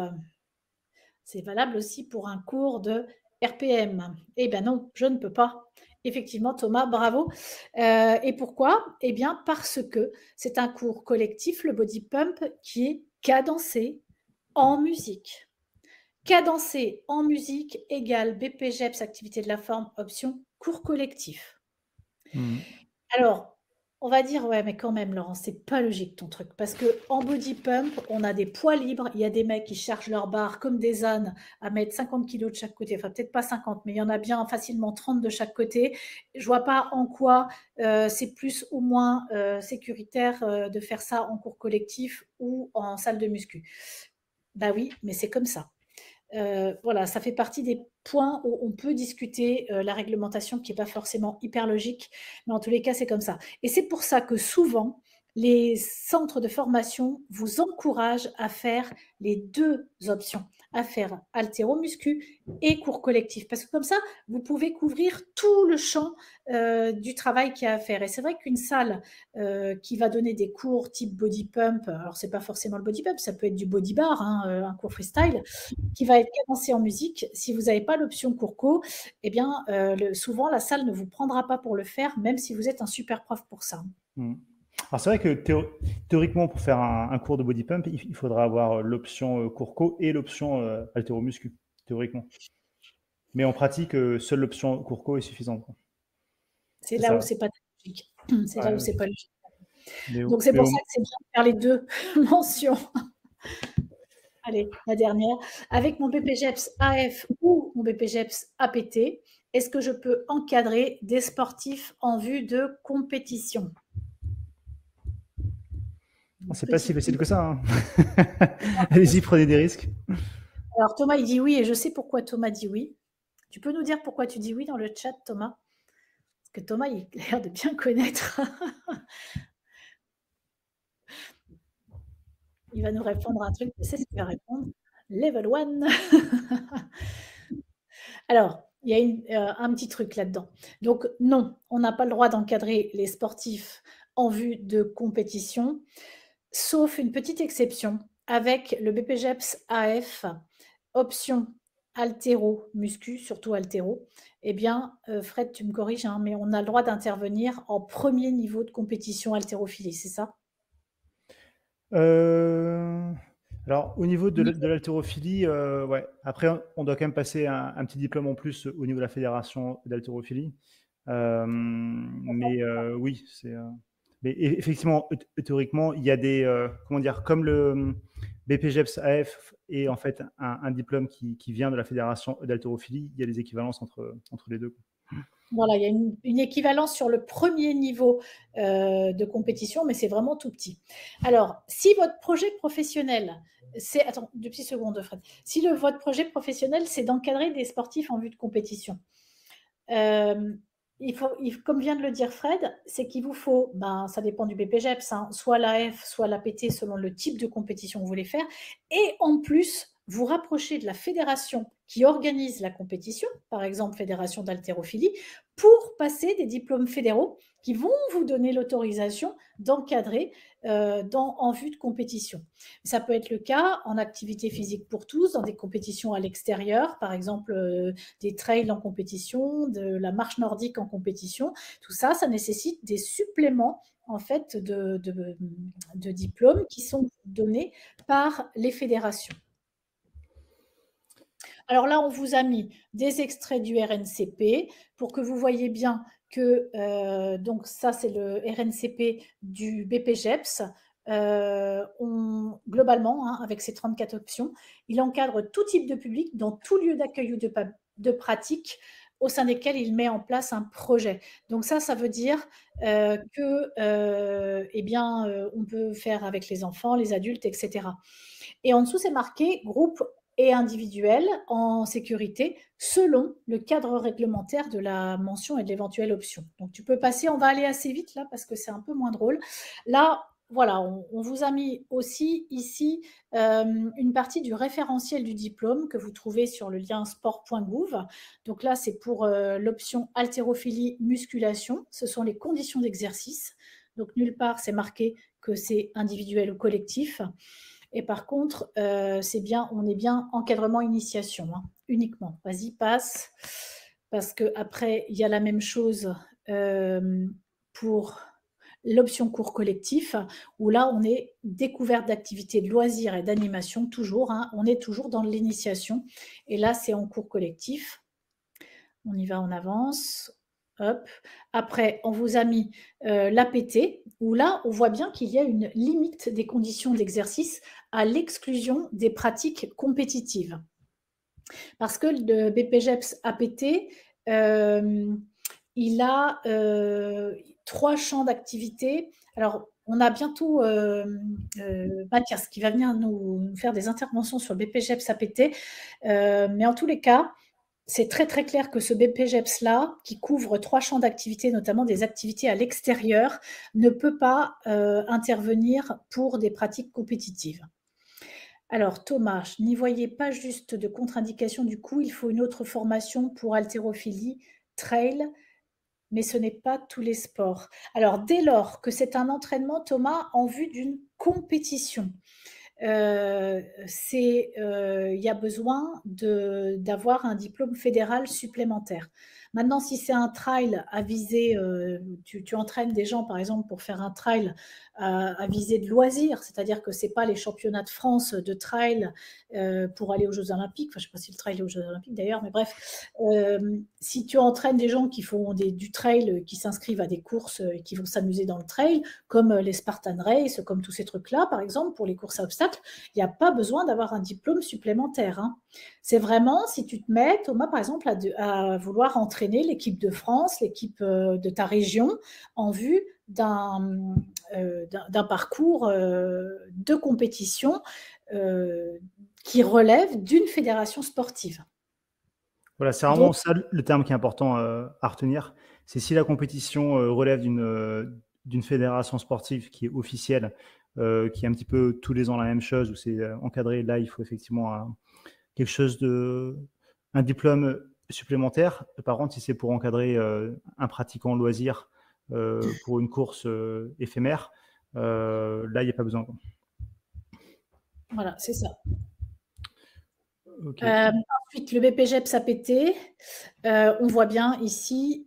C'est valable aussi pour un cours de R P M. Eh bien non, je ne peux pas. Effectivement, Thomas, bravo. Euh, et pourquoi? Eh bien, parce que c'est un cours collectif, le body pump, qui est cadencé en musique. Cadencé en musique égale B P G E P S, activité de la forme, option cours collectif. Mmh. Alors, on va dire, ouais, mais quand même, Laurent, c'est pas logique ton truc. Parce qu'en body pump, on a des poids libres. Il y a des mecs qui chargent leur barre comme des ânes à mettre cinquante kilos de chaque côté. Enfin, peut-être pas cinquante, mais il y en a bien facilement trente de chaque côté. Je vois pas en quoi euh, c'est plus ou moins euh, sécuritaire euh, de faire ça en cours collectif ou en salle de muscu. Bah oui, mais c'est comme ça. Euh, voilà, ça fait partie des points où on peut discuter euh, la réglementation qui n'est pas forcément hyper logique, mais en tous les cas, c'est comme ça. Et c'est pour ça que souvent, les centres de formation vous encouragent à faire les deux options, à faire haltéro-muscu et cours collectif. Parce que comme ça, vous pouvez couvrir tout le champ euh, du travail qu'il y a à faire. Et c'est vrai qu'une salle euh, qui va donner des cours type body pump, alors c'est pas forcément le body pump, ça peut être du body bar, hein, un cours freestyle, qui va être cadencé en musique. Si vous n'avez pas l'option cours co, eh bien, euh, le, souvent, la salle ne vous prendra pas pour le faire, même si vous êtes un super prof pour ça. Mmh. Alors c'est vrai que théo théoriquement, pour faire un, un cours de body pump, il, il faudra avoir l'option euh, court-co et l'option euh, haltéro-muscu, théoriquement. Mais en pratique, euh, seule l'option court-co est suffisante. C'est C'est là où ça. c'est pas logique. C'est là où Ouais, c'est pas logique. mais, Donc au- c'est mais pour au- ça que c'est bien de faire les deux mentions. Allez, la dernière. Avec mon B P G E P S A F ou mon B P G E P S A P T, est-ce que je peux encadrer des sportifs en vue de compétition? c'est pas si Petite. facile que ça, hein. Allez-y, prenez des risques. Alors Thomas, il dit oui, et je sais pourquoi Thomas dit oui. Tu peux nous dire pourquoi tu dis oui dans le chat, Thomas? Parce que Thomas, il a l'air de bien connaître. Il va nous répondre un truc, je sais ce qu'il va répondre. Level one. Alors, il y a une, euh, un petit truc là-dedans. Donc non, on n'a pas le droit d'encadrer les sportifs en vue de compétition, sauf une petite exception avec le B P G E P S A F, option haltéro, muscu, surtout haltéro. Eh bien, euh, Fred, tu me corriges, hein, mais on a le droit d'intervenir en premier niveau de compétition haltérophilie, c'est ça? Euh, Alors, au niveau de, l- de l'haltérophilie, euh, ouais. Après, on doit quand même passer un, un petit diplôme en plus au niveau de la fédération d'haltérophilie. Euh, mais euh, oui, c'est. euh, Mais e- effectivement, th- théoriquement, il y a des, euh, comment dire, comme le B P G E P S A F est en fait un, un diplôme qui, qui vient de la fédération d'haltérophilie, il y a des équivalences entre, entre les deux. Voilà, il y a une, une équivalence sur le premier niveau euh, de compétition, mais c'est vraiment tout petit. Alors, si votre projet professionnel, c'est... Attends, deux petites secondes, Fred. Si le, votre projet professionnel, c'est d'encadrer des sportifs en vue de compétition, euh, il faut, il, comme vient de le dire Fred, c'est qu'il vous faut, ben, ça dépend du B P G E P S, hein, soit l'A F, soit l'A P T, selon le type de compétition que vous voulez faire, et en plus, vous rapprocher de la fédération qui organise la compétition, par exemple fédération d'haltérophilie, pour passer des diplômes fédéraux qui vont vous donner l'autorisation d'encadrer euh, dans, en vue de compétition. Ça peut être le cas en activité physique pour tous, dans des compétitions à l'extérieur, par exemple euh, des trails en compétition, de la marche nordique en compétition. Tout ça, ça nécessite des suppléments en fait de, de, de diplômes qui sont donnés par les fédérations. Alors là, on vous a mis des extraits du R N C P pour que vous voyez bien que, euh, donc ça c'est le R N C P du B P G E P S. Euh, on, globalement, hein, avec ces trente-quatre options, il encadre tout type de public dans tout lieu d'accueil ou de, de pratique au sein desquels il met en place un projet. Donc ça, ça veut dire euh, que, euh, eh bien, euh, on peut faire avec les enfants, les adultes, et cetera. Et en dessous, c'est marqué groupe et individuel en sécurité selon le cadre réglementaire de la mention et de l'éventuelle option. Donc tu peux passer, on va aller assez vite là parce que c'est un peu moins drôle. Là, voilà, on, on vous a mis aussi ici euh, une partie du référentiel du diplôme que vous trouvez sur le lien sport point gouv. Donc là, c'est pour euh, l'option haltérophilie musculation. Ce sont les conditions d'exercice. Donc nulle part, c'est marqué que c'est individuel ou collectif. Et par contre, euh, c'est bien, on est bien encadrement initiation, hein, uniquement. Vas-y, passe. Parce qu'après, il y a la même chose euh, pour l'option cours collectif, où là, on est découverte d'activités de loisirs et d'animation, toujours. Hein, on est toujours dans l'initiation. Et là, c'est en cours collectif. On y va, on avance. Hop. Après, on vous a mis euh, l'A P T, où là, on voit bien qu'il y a une limite des conditions d'exercice à l'exclusion des pratiques compétitives. Parce que le B P G E P S A P T, euh, il a euh, trois champs d'activité. Alors, on a bientôt euh, euh, Mathias qui va venir nous, nous faire des interventions sur le B P G E P S A P T. Euh, mais en tous les cas, c'est très très clair que ce B P G E P S-là, qui couvre trois champs d'activité, notamment des activités à l'extérieur, ne peut pas euh, intervenir pour des pratiques compétitives. Alors Thomas, n'y voyez pas juste de contre-indication du coup, il faut une autre formation pour haltérophilie, trail, mais ce n'est pas tous les sports. Alors dès lors que c'est un entraînement, Thomas, en vue d'une compétition, euh, c'est, euh, il y a besoin de, d'avoir un diplôme fédéral supplémentaire. Maintenant, si c'est un trail à viser, euh, tu, tu entraînes des gens, par exemple, pour faire un trail à, à viser de loisirs, c'est-à-dire que c'est pas les championnats de France de trail euh, pour aller aux Jeux Olympiques. Enfin, je sais pas si le trail est aux Jeux Olympiques d'ailleurs, mais bref, euh, si tu entraînes des gens qui font des, du trail, qui s'inscrivent à des courses et qui vont s'amuser dans le trail, comme les Spartan Race, comme tous ces trucs-là, par exemple, pour les courses à obstacles, il n'y a pas besoin d'avoir un diplôme supplémentaire. Hein. C'est vraiment si tu te mets, Thomas, par exemple, à, de, à vouloir entraîner l'équipe de France, l'équipe euh, de ta région, en vue d'un euh, d'un parcours euh, de compétition euh, qui relève d'une fédération sportive. Voilà, c'est vraiment Donc, ça le terme qui est important euh, à retenir. C'est si la compétition euh, relève d'une euh, d'une fédération sportive qui est officielle, euh, qui est un petit peu tous les ans la même chose, où c'est euh, encadré, là il faut effectivement un, quelque chose de, un diplôme supplémentaire. Par contre, si c'est pour encadrer euh, un pratiquant loisir euh, pour une course euh, éphémère, euh, là il n'y a pas besoin. Voilà, c'est ça. Okay. Euh, ensuite, le B P G E P S A P T, euh, on voit bien ici,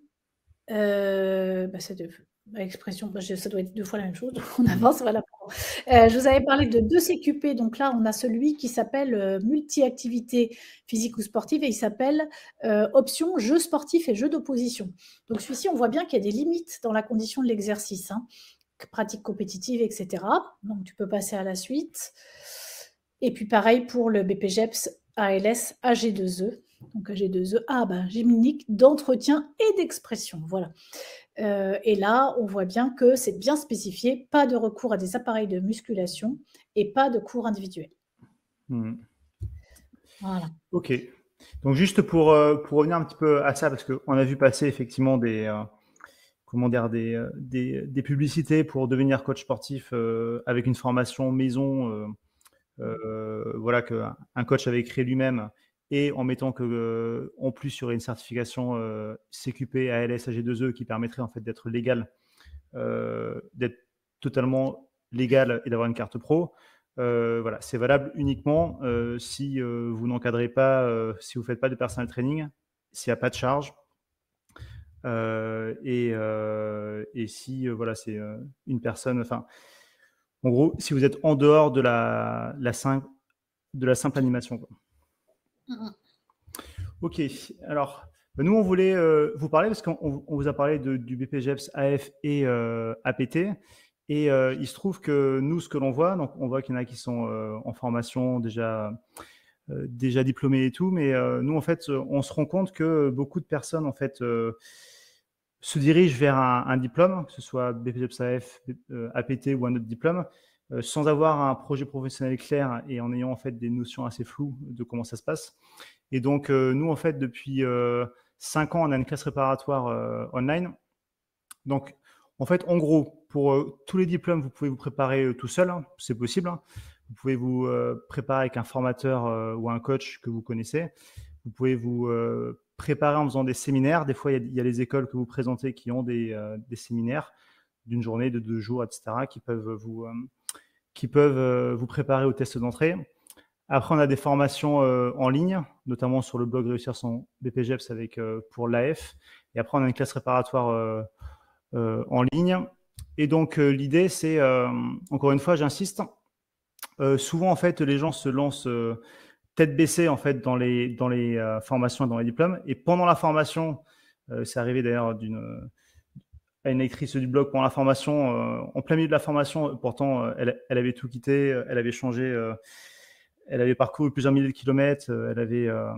euh, bah, c'est de l'expression, bah, ça doit être deux fois la même chose, donc on avance, voilà. Euh, je vous avais parlé de deux C Q P, donc là, on a celui qui s'appelle euh, multi-activité physique ou sportive et il s'appelle euh, option jeux sportifs et jeux d'opposition. Donc celui-ci, on voit bien qu'il y a des limites dans la condition de l'exercice, hein, pratique compétitive, et cetera. Donc tu peux passer à la suite. Et puis pareil pour le B P G E P S A L S A G deux E. Donc A G deux E, ah ben, gymnique d'entretien et d'expression, voilà. Euh, et là, on voit bien que c'est bien spécifié, pas de recours à des appareils de musculation et pas de cours individuels. Mmh. Voilà. Ok. Donc juste pour, euh, pour revenir un petit peu à ça, parce qu'on a vu passer effectivement des, euh, comment dire, des, euh, des, des publicités pour devenir coach sportif euh, avec une formation maison, euh, euh, voilà, qu'un coach avait créé lui-même, et en mettant que, euh, en plus, il y aurait une certification euh, C Q P A L S A G deux E qui permettrait en fait d'être légal, euh, d'être totalement légal et d'avoir une carte pro. Euh, voilà, c'est valable uniquement euh, si euh, vous n'encadrez pas, euh, si vous ne faites pas de personal training, s'il n'y a pas de charge. Euh, et, euh, et si euh, voilà, c'est euh, une personne, enfin, en gros, si vous êtes en dehors de la, la, simple, de la simple animation. Quoi. Mm-hmm. Ok, alors nous on voulait euh, vous parler parce qu'on on vous a parlé de, du B P G E P S A F et euh, A P T. Et euh, il se trouve que nous, ce que l'on voit, donc on voit qu'il y en a qui sont euh, en formation déjà, euh, déjà diplômés et tout, mais euh, nous en fait, on se rend compte que beaucoup de personnes en fait euh, se dirigent vers un, un diplôme, que ce soit B P G E P S A F, euh, A P T ou un autre diplôme, euh, sans avoir un projet professionnel clair et en ayant en fait des notions assez floues de comment ça se passe. Et donc euh, nous en fait depuis euh, cinq ans, on a une classe préparatoire euh, online. Donc en fait, en gros, pour euh, tous les diplômes, vous pouvez vous préparer euh, tout seul, hein, c'est possible. Hein. Vous pouvez vous euh, préparer avec un formateur euh, ou un coach que vous connaissez. Vous pouvez vous euh, préparer en faisant des séminaires. Des fois, il y, y a les écoles que vous présentez qui ont des, euh, des séminaires d'une journée, de deux jours, et cetera, qui peuvent vous, euh, qui peuvent, euh, vous préparer au test d'entrée. Après, on a des formations euh, en ligne, notamment sur le blog Réussir son B P G E P S avec, euh, pour l'A F. Et après, on a une classe préparatoire euh, euh, en ligne. Et donc, euh, l'idée, c'est, euh, encore une fois, j'insiste, euh, souvent, en fait, les gens se lancent euh, tête baissée, en fait, dans les, dans les euh, formations et dans les diplômes. Et pendant la formation, euh, c'est arrivé d'ailleurs d'une, à une lectrice du blog pendant la formation, euh, en plein milieu de la formation, pourtant, euh, elle, elle avait tout quitté, elle avait changé, euh, elle avait parcouru plusieurs milliers de kilomètres, euh, elle avait... Euh,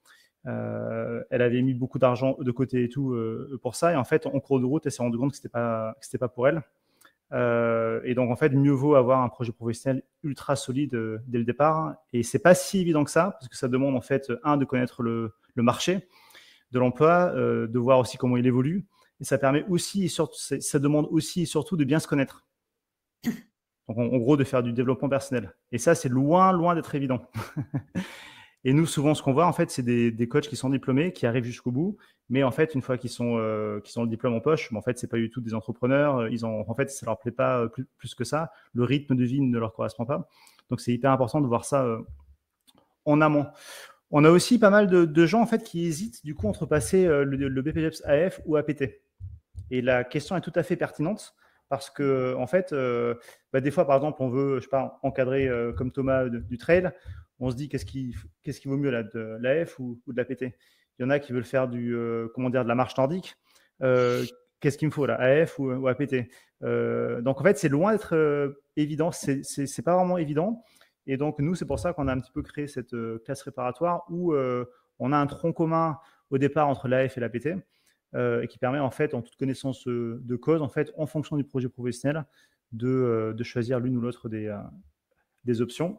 Euh, elle avait mis beaucoup d'argent de côté et tout euh, pour ça. Et en fait, en cours de route, elle s'est rendue compte que c'était pas, que c'était pas pour elle. Euh, et donc, en fait, mieux vaut avoir un projet professionnel ultra solide euh, dès le départ. Et c'est pas si évident que ça, parce que ça demande en fait, un, de connaître le, le marché de l'emploi, euh, de voir aussi comment il évolue. Et ça permet aussi, et surtout, ça demande aussi et surtout de bien se connaître. Donc, en, en gros, de faire du développement personnel. Et ça, c'est loin, loin d'être évident. Et nous, souvent, ce qu'on voit, en fait, c'est des, des coachs qui sont diplômés, qui arrivent jusqu'au bout, mais en fait, une fois qu'ils sont, euh, qu'ils ont le diplôme en poche, mais en fait, c'est pas du tout des entrepreneurs. Ils ont, en fait, ça leur plaît pas plus, plus que ça. Le rythme de vie ne leur correspond pas. Donc, c'est hyper important de voir ça euh, en amont. On a aussi pas mal de, de gens en fait qui hésitent du coup entre passer euh, le, le B P J E P S A F ou A P T. Et la question est tout à fait pertinente parce que en fait, euh, bah, des fois par exemple, on veut, je sais pas, encadrer euh, comme Thomas de, du trail. On se dit qu'est-ce qui, qu'est-ce qui vaut mieux là, de l'A F ou, ou de l'A P T. Il y en a qui veulent faire du, euh, comment dire, de la marche nordique. Euh, qu'est-ce qu'il me faut là, A F ou, ou A P T. Euh, donc en fait, c'est loin d'être euh, évident. C'est, c'est, c'est pas vraiment évident. Et donc nous, c'est pour ça qu'on a un petit peu créé cette euh, classe réparatoire où euh, on a un tronc commun au départ entre l'A F et l'A P T. Euh, et qui permet en fait, en toute connaissance euh, de cause, en fait, en fonction du projet professionnel, de, euh, de choisir l'une ou l'autre des, euh, des options.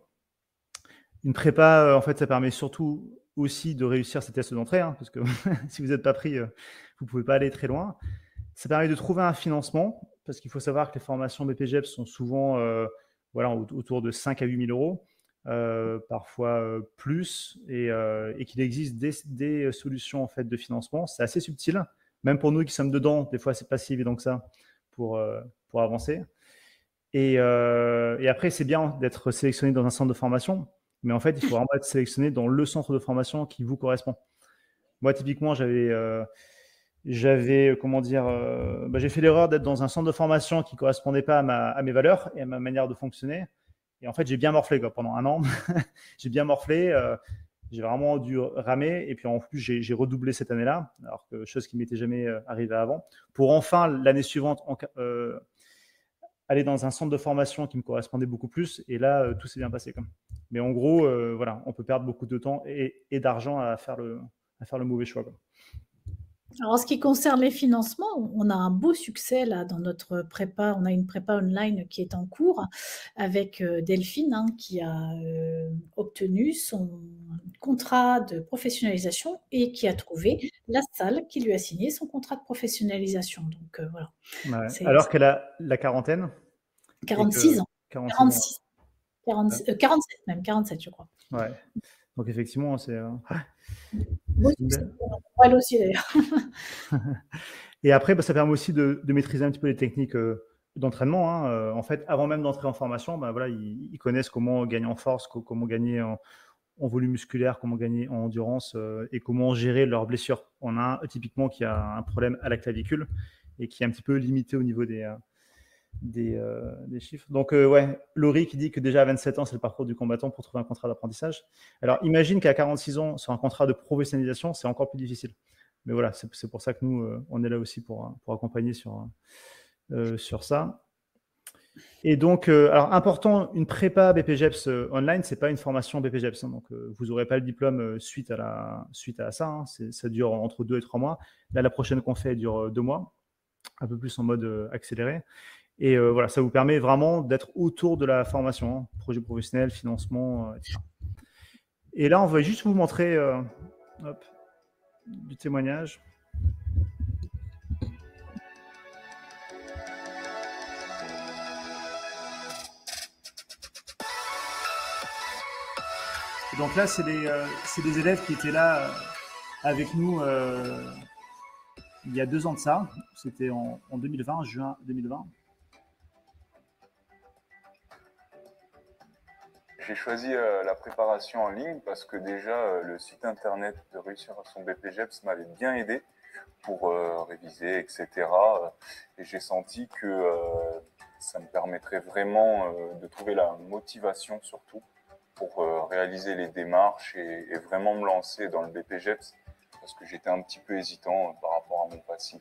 Une prépa, euh, en fait, ça permet surtout aussi de réussir ces tests d'entrée, hein, parce que si vous n'êtes pas pris, euh, vous ne pouvez pas aller très loin. Ça permet de trouver un financement, parce qu'il faut savoir que les formations B P J E P S sont souvent euh, voilà, autour de cinq à huit mille euros, euh, parfois euh, plus, et, euh, et qu'il existe des, des solutions en fait, de financement. C'est assez subtil, même pour nous qui sommes dedans, des fois, c'est pas si évident que ça pour, euh, pour avancer. Et, euh, et après, c'est bien d'être sélectionné dans un centre de formation, mais en fait, il faut vraiment être sélectionné dans le centre de formation qui vous correspond. Moi, typiquement, j'avais, euh, j'avais, comment dire, euh, bah, j'ai fait l'erreur d'être dans un centre de formation qui ne correspondait pas à, ma, à mes valeurs et à ma manière de fonctionner. Et en fait, j'ai bien morflé quoi, pendant un an. J'ai bien morflé. Euh, j'ai vraiment dû ramer. Et puis en plus, j'ai, j'ai redoublé cette année-là, alors que chose qui m'était jamais euh, arrivée avant, pour enfin l'année suivante en, euh, aller dans un centre de formation qui me correspondait beaucoup plus. Et là, euh, tout s'est bien passé. Quoi. Mais en gros, euh, voilà, on peut perdre beaucoup de temps et, et d'argent à faire le, à faire le mauvais choix. Quoi. Alors, en ce qui concerne les financements, on a un beau succès là dans notre prépa. On a une prépa online qui est en cours avec euh, Delphine hein, qui a euh, obtenu son contrat de professionnalisation et qui a trouvé la salle qui lui a signé son contrat de professionnalisation. Donc euh, voilà. Ouais. C'est Alors qu'elle a la quarantaine et quarante-six que ans. quarante-six ans. quarante-six. quarante, euh, quarante-sept même, quarante-sept je crois. Ouais. Donc effectivement, c'est, euh, Beau c'est une succès. belle... Pour elle aussi d'ailleurs. Et après, bah, ça permet aussi de, de maîtriser un petit peu les techniques euh, d'entraînement. Hein. Euh, en fait, avant même d'entrer en formation, bah, voilà, ils, ils connaissent comment gagner en force, co- comment gagner en, en volume musculaire, comment gagner en endurance euh, et comment gérer leurs blessures. On a un, typiquement qui a un problème à la clavicule et qui est un petit peu limité au niveau des, euh, des, euh, des chiffres. Donc, euh, ouais, Laurie qui dit que déjà à vingt-sept ans, c'est le parcours du combattant pour trouver un contrat d'apprentissage. Alors, imagine qu'à quarante-six ans, sur un contrat de professionnalisation, c'est encore plus difficile. Mais voilà, c'est, c'est pour ça que nous, euh, on est là aussi pour, pour accompagner sur, euh, sur ça. Et donc, euh, alors important, une prépa B P J E P S euh, online, c'est pas une formation B P J E P S. Hein, donc, euh, vous n'aurez pas le diplôme euh, suite à la suite à ça. Hein, c'est, ça dure entre deux et trois mois. Là, la prochaine qu'on fait dure euh, deux mois, un peu plus en mode euh, accéléré. Et euh, voilà, ça vous permet vraiment d'être autour de la formation, hein, projet professionnel, financement, euh, et cetera. Et là, on va juste vous montrer euh, hop, du témoignage. Et donc là, c'est des, euh, c'est des élèves qui étaient là euh, avec nous euh, il y a deux ans de ça. C'était en, en deux mille vingt, juin deux mille vingt. J'ai choisi euh, la préparation en ligne parce que déjà euh, le site internet de réussir à son B P J E P S m'avait bien aidé pour euh, réviser, et cetera. Et j'ai senti que euh, ça me permettrait vraiment euh, de trouver la motivation surtout pour euh, réaliser les démarches et, et vraiment me lancer dans le B P J E P S parce que j'étais un petit peu hésitant euh, par rapport à mon passif.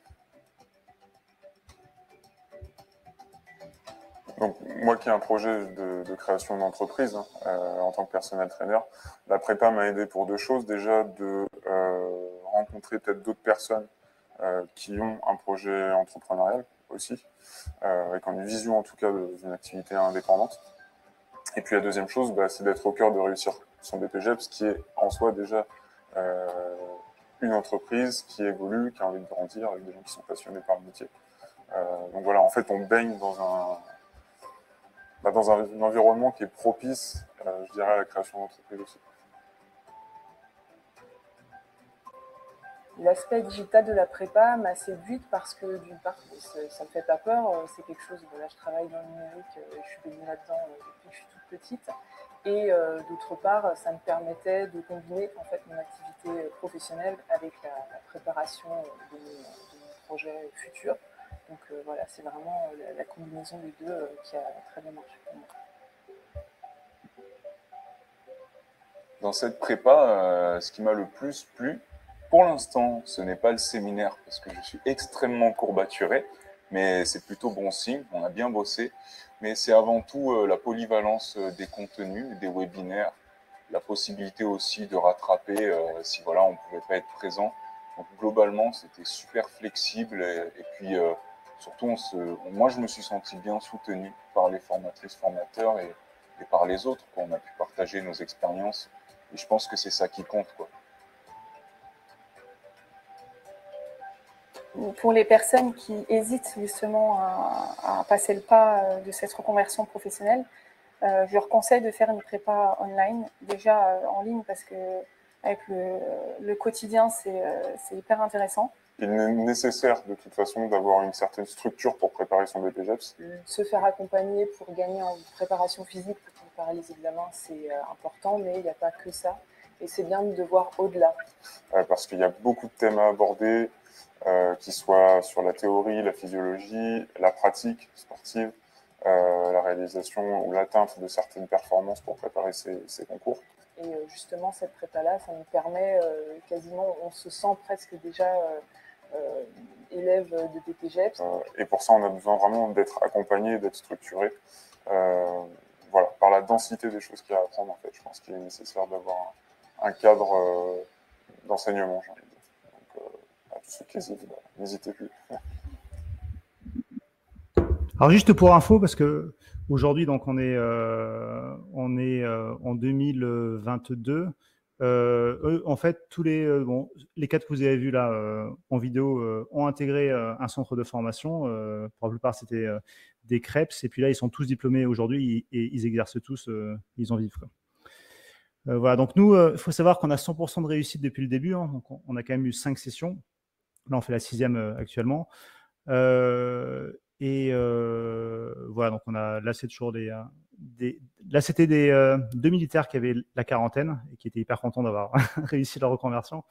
Donc, moi qui ai un projet de, de création d'entreprise hein, euh, en tant que personnel trainer, la prépa m'a aidé pour deux choses. Déjà, de euh, rencontrer peut-être d'autres personnes euh, qui ont un projet entrepreneurial aussi, euh, avec une vision en tout cas d'une activité indépendante. Et puis la deuxième chose, bah, c'est d'être au cœur de réussir son B P J E P S, qui est en soi déjà euh, une entreprise qui évolue, qui a envie de grandir, avec des gens qui sont passionnés par le métier. Euh, donc voilà, en fait, on baigne dans un Bah, dans un, un environnement qui est propice, euh, je dirais, à la création d'entreprise aussi. L'aspect digital de la prépa m'a séduite parce que d'une part, ça ne me fait pas peur. C'est quelque chose, voilà, je travaille dans le numérique, je suis baignée là-dedans depuis que je suis toute petite. Et euh, d'autre part, ça me permettait de combiner en fait mon activité professionnelle avec la, la préparation de mes, de mes projets futurs. Donc euh, voilà, c'est vraiment la, la combinaison des deux euh, qui a très bien marché pour moi. Dans cette prépa, euh, ce qui m'a le plus plu, pour l'instant, ce n'est pas le séminaire parce que je suis extrêmement courbaturé, mais c'est plutôt bon signe, on a bien bossé. Mais c'est avant tout euh, la polyvalence des contenus, des webinaires, la possibilité aussi de rattraper euh, si voilà on pouvait pas être présent. Donc globalement, c'était super flexible et, et puis euh, surtout, on se, moi je me suis senti bien soutenu par les formatrices, formateurs et, et par les autres. Quoi. On a pu partager nos expériences et je pense que c'est ça qui compte, quoi. Pour les personnes qui hésitent justement à, à passer le pas de cette reconversion professionnelle, euh, je leur conseille de faire une prépa online, déjà euh, en ligne parce que avec le, le quotidien, c'est euh, hyper intéressant. Il est nécessaire de toute façon d'avoir une certaine structure pour préparer son B P J E P S. Se faire accompagner pour gagner en préparation physique, pour préparer les examens, c'est euh, important, mais il n'y a pas que ça. Et c'est bien de voir au-delà. Euh, parce qu'il y a beaucoup de thèmes à aborder, euh, qui soient sur la théorie, la physiologie, la pratique sportive, euh, la réalisation ou l'atteinte de certaines performances pour préparer ces, ces concours. Et euh, justement, cette prépa-là, ça nous permet euh, quasiment, on se sent presque déjà euh, euh, élève de B P J E P S. Euh, et pour ça, on a besoin vraiment d'être accompagné, d'être structuré. Euh, voilà, par la densité des choses qu'il y a à apprendre, en fait. Je pense qu'il est nécessaire d'avoir un, un cadre euh, d'enseignement, j'ai envie de dire. Donc, euh, à tous ceux qui hésitent, bah, n'hésitez plus. Alors juste pour info, parce que aujourd'hui, donc on est, euh, on est euh, en deux mille vingt-deux. Euh, eux, en fait, tous les, euh, bon, les quatre que vous avez vus là euh, en vidéo euh, ont intégré euh, un centre de formation. Euh, pour la plupart, c'était euh, des CREPS. Et puis là, ils sont tous diplômés aujourd'hui et, et ils exercent tous, euh, ils en vivent, quoi. Euh, voilà, donc nous, il euh, faut savoir qu'on a cent pour cent de réussite depuis le début. Hein, donc on a quand même eu cinq sessions. Là, on fait la sixième euh, actuellement. Euh, et euh, voilà, donc on a là, c'est toujours des, des là, c'était des euh, deux militaires qui avaient la quarantaine et qui étaient hyper contents d'avoir réussi leur reconversion.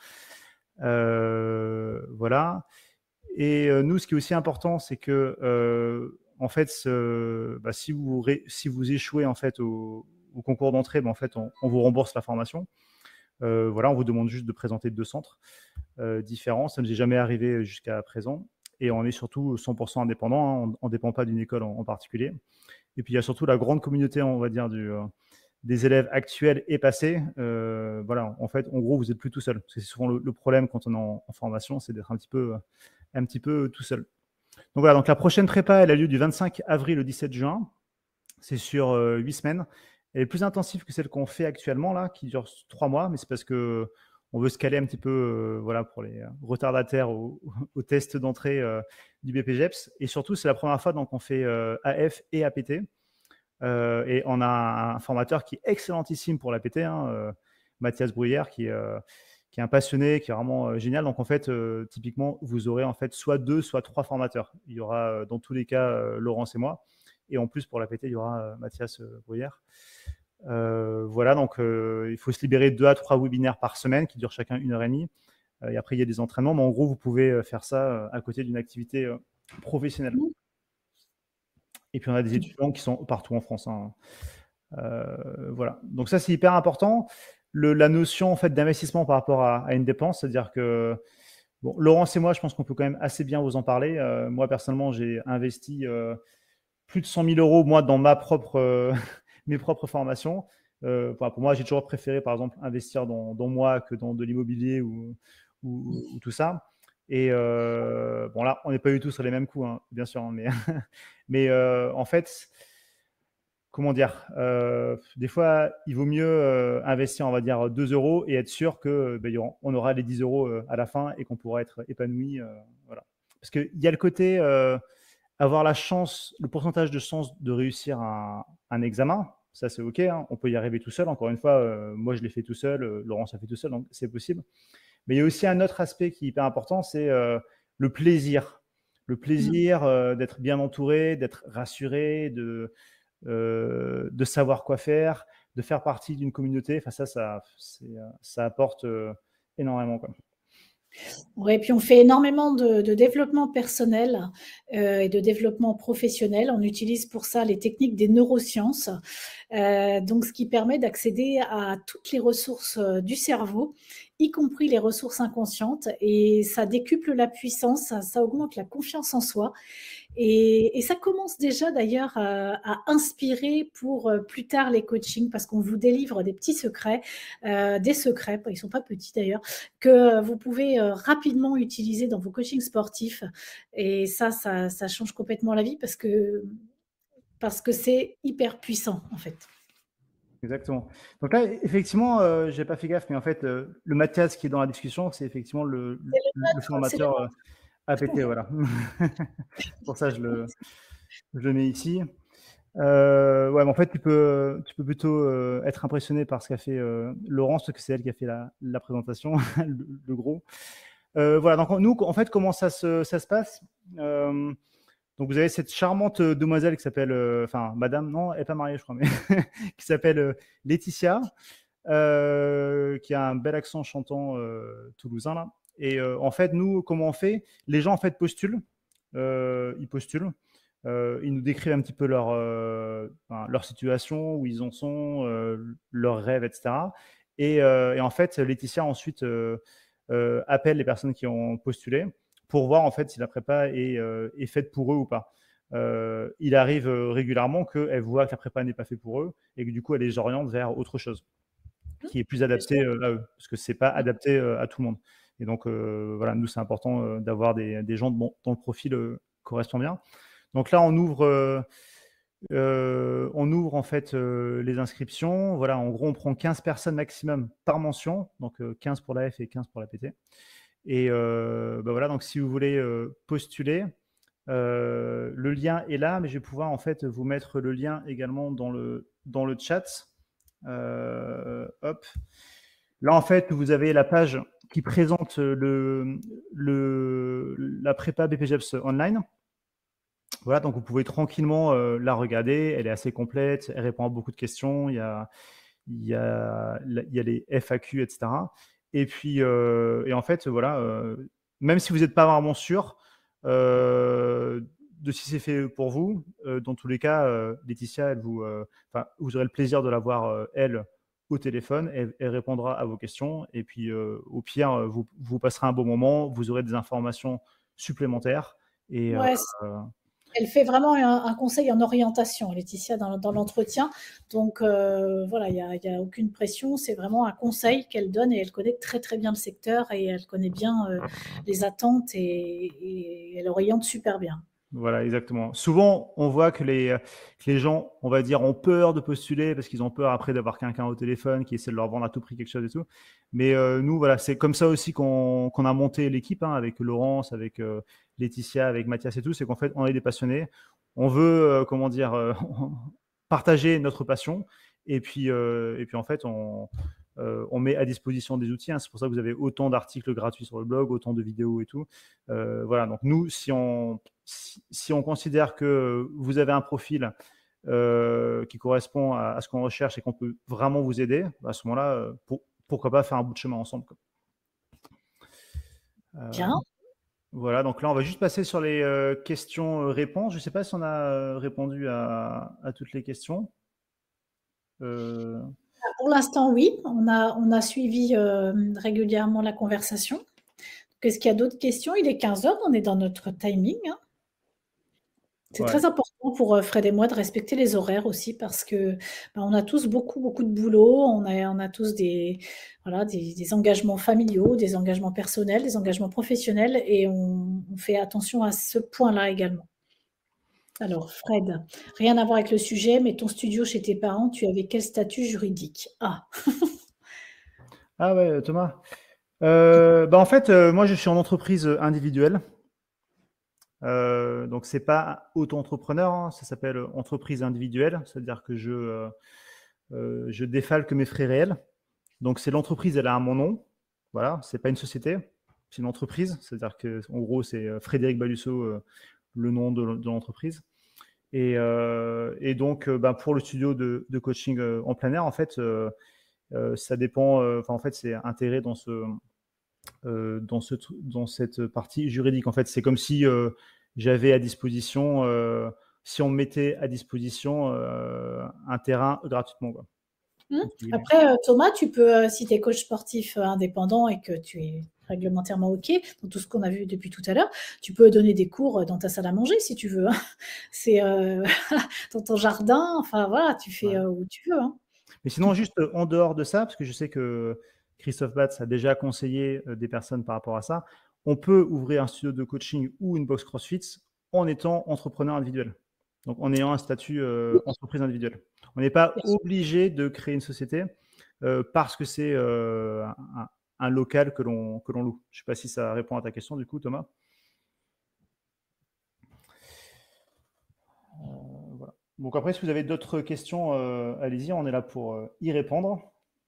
Euh, voilà. Et euh, nous, ce qui est aussi important, c'est que euh, en fait, ce, bah, si vous si vous échouez en fait au, au concours d'entrée, bah, en fait, on, on vous rembourse la formation. Euh, voilà, on vous demande juste de présenter deux centres euh, différents. Ça ne nous est jamais arrivé jusqu'à présent. Et on est surtout cent pour cent indépendant, hein. On ne dépend pas d'une école en, en particulier. Et puis, il y a surtout la grande communauté, on va dire, du, euh, des élèves actuels et passés. Euh, voilà, en fait, en gros, vous n'êtes plus tout seul. C'est souvent le, le problème quand on est en, en formation, c'est d'être un petit peu, un petit peu tout seul. Donc voilà, donc la prochaine prépa, elle a lieu du vingt-cinq avril au dix-sept juin. C'est sur euh, huit semaines. Elle est plus intensive que celle qu'on fait actuellement, là, qui dure trois mois, mais c'est parce que on veut se caler un petit peu euh, voilà, pour les retardataires au, au test d'entrée euh, du B P J E P S. Et surtout, c'est la première fois donc, on fait euh, A F et A P T. Euh, et on a un, un formateur qui est excellentissime pour l'A P T, hein, euh, Mathias Bruyère, qui, euh, qui est un passionné, qui est vraiment euh, génial. Donc, en fait, euh, typiquement, vous aurez en fait soit deux, soit trois formateurs. Il y aura, euh, dans tous les cas, euh, Laurence et moi. Et en plus, pour l'A P T, il y aura euh, Mathias euh, Bruyère. Euh, voilà, donc euh, il faut se libérer deux à trois webinaires par semaine qui durent chacun une heure et demie. Euh, et après, il y a des entraînements, mais en gros, vous pouvez faire ça euh, à côté d'une activité euh, professionnelle. Et puis, on a des étudiants qui sont partout en France. Hein. Euh, voilà, donc ça, c'est hyper important. Le, la notion en fait, d'investissement par rapport à, à une dépense, c'est-à-dire que bon, Laurence et moi, je pense qu'on peut quand même assez bien vous en parler. Euh, moi, personnellement, j'ai investi euh, plus de cent mille euros, moi, dans ma propre... Euh, mes propres formations. Euh, pour moi, j'ai toujours préféré, par exemple, investir dans, dans moi que dans de l'immobilier ou, ou, ou tout ça. Et euh, bon, là, on n'est pas du tout sur les mêmes coups, hein, bien sûr. Hein, mais mais euh, en fait, comment dire euh, des fois, il vaut mieux euh, investir, on va dire, deux euros et être sûr qu'on ben, on aura les dix euros à la fin et qu'on pourra être épanoui. Euh, voilà. Parce qu'il y a le côté... Euh, avoir la chance, le pourcentage de chance de réussir un, un examen, ça c'est OK, hein, on peut y arriver tout seul. Encore une fois, euh, moi je l'ai fait tout seul, euh, Laurence a fait tout seul, donc c'est possible. Mais il y a aussi un autre aspect qui est hyper important, c'est euh, le plaisir. Le plaisir euh, d'être bien entouré, d'être rassuré, de, euh, de savoir quoi faire. de faire partie d'une communauté. Enfin, ça, ça, ça apporte euh, énormément, quoi. Oui, puis on fait énormément de, de développement personnel euh, et de développement professionnel. On utilise pour ça les techniques des neurosciences, euh, donc ce qui permet d'accéder à toutes les ressources euh, du cerveau, y compris les ressources inconscientes, et ça décuple la puissance, ça, ça augmente la confiance en soi. Et, et ça commence déjà d'ailleurs à, à inspirer pour euh, plus tard les coachings, parce qu'on vous délivre des petits secrets, euh, des secrets, ils ne sont pas petits d'ailleurs, que vous pouvez euh, rapidement utiliser dans vos coachings sportifs. Et ça, ça, ça change complètement la vie parce que parce que c'est hyper puissant en fait. Exactement. Donc là, effectivement, euh, j'ai pas fait gaffe, mais en fait, euh, le Mathias qui est dans la discussion, c'est effectivement le, le, le, le formateur euh, A P T, voilà. Pour ça, je le, je le mets ici. Euh, ouais, mais en fait, tu peux, tu peux plutôt euh, être impressionné par ce qu'a fait euh, Laurence, parce que c'est elle qui a fait la, la présentation, le, le gros. Euh, voilà, donc nous, en fait, comment ça se, ça se passe euh, Donc, vous avez cette charmante demoiselle qui s'appelle, euh, enfin, madame, non, elle n'est pas mariée, je crois, mais qui s'appelle euh, Laetitia, euh, qui a un bel accent chantant euh, toulousain, là. Et euh, en fait, nous, comment on fait Les gens, en fait, postulent. Euh, ils postulent. Euh, ils nous décrivent un petit peu leur, euh, enfin, leur situation, où ils en sont, euh, leurs rêves, et cetera. Et, euh, et en fait, Laetitia, ensuite, euh, euh, appelle les personnes qui ont postulé pour voir, en fait, si la prépa est, euh, est faite pour eux ou pas. Euh, il arrive régulièrement qu'elles voient que la prépa n'est pas faite pour eux et que du coup, elle les oriente vers autre chose qui est plus adapté euh, à eux, parce que c'est pas adapté euh, à tout le monde. Et donc, euh, voilà, nous, c'est important euh, d'avoir des, des gens de bon, dont le profil euh, correspond bien. Donc là, on ouvre, euh, euh, on ouvre en fait euh, les inscriptions. Voilà, en gros, on prend quinze personnes maximum par mention, donc euh, quinze pour la F et quinze pour la P T. Et euh, bah voilà, donc si vous voulez euh, postuler, euh, le lien est là, mais je vais pouvoir en fait vous mettre le lien également dans le, dans le chat. Euh, hop. Là, en fait, vous avez la page qui présente le, le, la prépa B P J E P S online. Voilà, donc vous pouvez tranquillement euh, la regarder. Elle est assez complète. Elle répond à beaucoup de questions. Il y a, il y a, il y a les F A Q, et cetera. Et puis, euh, et en fait, voilà, euh, même si vous n'êtes pas vraiment sûr euh, de si c'est fait pour vous, euh, dans tous les cas, euh, Laetitia, elle vous, euh, vous aurez le plaisir de la voir, euh, elle, au téléphone. Elle, elle répondra à vos questions. Et puis, euh, au pire, vous, vous passerez un bon moment. Vous aurez des informations supplémentaires. Et, ouais, euh, elle fait vraiment un, un conseil en orientation, Laetitia, dans, dans l'entretien. Donc, euh, voilà, il n'y a, a aucune pression. C'est vraiment un conseil qu'elle donne et elle connaît très, très bien le secteur et elle connaît bien euh, les attentes et, et elle oriente super bien. Voilà, exactement. Souvent, on voit que les, que les gens, on va dire, ont peur de postuler parce qu'ils ont peur après d'avoir quelqu'un au téléphone qui essaie de leur vendre à tout prix quelque chose et tout. Mais euh, nous, voilà, c'est comme ça aussi qu'on qu'on a monté l'équipe, hein, avec Laurence, avec euh, Laetitia, avec Mathias et tout. C'est qu'en fait, on est des passionnés. On veut, euh, comment dire, euh, partager notre passion. Et puis, euh, et puis en fait, on, euh, on met à disposition des outils. Hein. C'est pour ça que vous avez autant d'articles gratuits sur le blog, autant de vidéos et tout. Euh, voilà, donc nous, si on, si, si on considère que vous avez un profil euh, qui correspond à, à ce qu'on recherche et qu'on peut vraiment vous aider, à ce moment-là, euh, pour, pourquoi pas faire un bout de chemin ensemble, quoi. Euh, Bien. Voilà, donc là, on va juste passer sur les euh, questions-réponses. Je ne sais pas si on a euh, répondu à, à toutes les questions. Euh... Pour l'instant, oui. On a, on a suivi euh, régulièrement la conversation. Est-ce qu'il y a d'autres questions? Il est quinze heures, on est dans notre timing. Hein. C'est ouais. très important pour Fred et moi de respecter les horaires aussi parce que ben, on a tous beaucoup, beaucoup de boulot. On a, on a tous des, voilà, des, des engagements familiaux, des engagements personnels, des engagements professionnels et on, on fait attention à ce point-là également. Alors, Fred, rien à voir avec le sujet, mais ton studio chez tes parents, tu avais quel statut juridique? Ah Ah ouais, Thomas. Euh, bah en fait, euh, moi, je suis en entreprise individuelle. Euh, donc, c'est pas auto-entrepreneur, hein, ça s'appelle entreprise individuelle. C'est-à-dire que je, euh, euh, je défalque mes frais réels. Donc, c'est l'entreprise, elle a mon nom. Voilà, c'est pas une société, c'est une entreprise. C'est-à-dire que, en gros, c'est Frédéric Balusso, euh, le nom de, de l'entreprise. Et, euh, et donc, euh, ben, pour le studio de, de coaching euh, en plein air, en fait, euh, euh, ça dépend. euh, Enfin, en fait, c'est intégré dans ce, euh, dans ce, tru- dans cette partie juridique. En fait, c'est comme si euh, j'avais à disposition, euh, si on me mettait à disposition euh, un terrain gratuitement, quoi, Mmh. entre guillemets. Après, euh, Thomas, tu peux, euh, si tu es coach sportif euh, indépendant et que tu es réglementairement OK, dans tout ce qu'on a vu depuis tout à l'heure, tu peux donner des cours euh, dans ta salle à manger si tu veux, hein. C'est euh, dans ton jardin, enfin voilà, tu fais Ouais. euh, où tu veux, hein. Mais sinon, juste euh, en dehors de ça, parce que je sais que Christophe Batz a déjà conseillé euh, des personnes par rapport à ça, on peut ouvrir un studio de coaching ou une box CrossFit en étant entrepreneur individuel. Donc, en ayant un statut euh, entreprise individuelle. On n'est pas Bien sûr. obligé de créer une société euh, parce que c'est euh, un, un local que l'on que l'on loue. Je ne sais pas si ça répond à ta question, du coup, Thomas. Euh, voilà. Donc après, si vous avez d'autres questions, euh, allez-y, on est là pour euh, y répondre.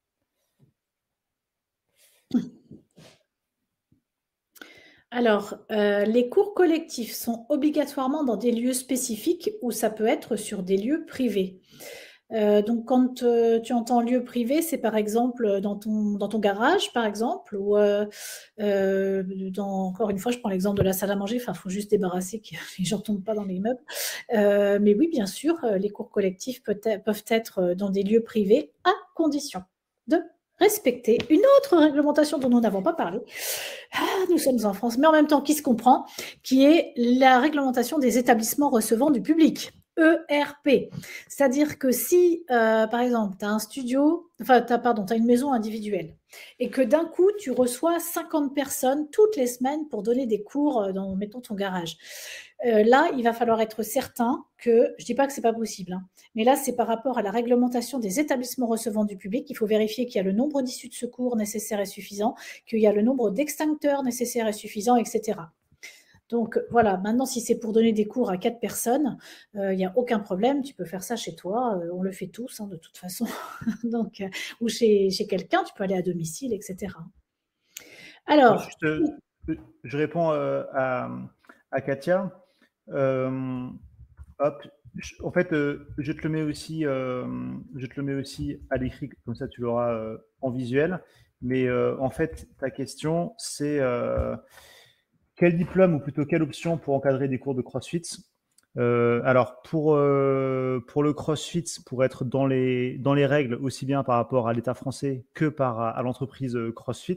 Alors, euh, les cours collectifs sont obligatoirement dans des lieux spécifiques ou ça peut être sur des lieux privés. Euh, donc, quand euh, tu entends lieu privé, c'est par exemple dans ton, dans ton garage, par exemple, ou euh, euh, dans, encore une fois, je prends l'exemple de la salle à manger, enfin, il faut juste débarrasser que les gens ne tombent pas dans les meubles. Euh, mais oui, bien sûr, les cours collectifs peut être, peuvent être dans des lieux privés à condition de respecter une autre réglementation dont nous n'avons pas parlé. Ah, nous sommes en France, mais en même temps qui se comprend, qui est la réglementation des établissements recevant du public. E R P. C'est-à-dire que si, euh, par exemple, tu as un studio, enfin, tu as, pardon, tu as une maison individuelle et que d'un coup, tu reçois cinquante personnes toutes les semaines pour donner des cours dans, mettons, ton garage. Euh, là, il va falloir être certain que, je ne dis pas que ce n'est pas possible, hein, mais là, c'est par rapport à la réglementation des établissements recevant du public. Il faut vérifier qu'il y a le nombre d'issues de secours nécessaires et suffisants, qu'il y a le nombre d'extincteurs nécessaires et suffisants, et cetera. Donc voilà, maintenant, si c'est pour donner des cours à quatre personnes, il euh, n'y a aucun problème, tu peux faire ça chez toi, euh, on le fait tous, hein, de toute façon. Donc, euh, ou chez, chez quelqu'un, tu peux aller à domicile, et cetera. Alors, juste, euh, je réponds euh, à, à Katia. Euh, hop, je, en fait, euh, je te le mets aussi, euh, je te le mets aussi à l'écrit, comme ça tu l'auras euh, en visuel. Mais euh, en fait, ta question, c'est euh, quel diplôme ou plutôt quelle option pour encadrer des cours de CrossFit? Euh, alors pour euh, pour le CrossFit, pour être dans les dans les règles aussi bien par rapport à l'État français que par à l'entreprise CrossFit,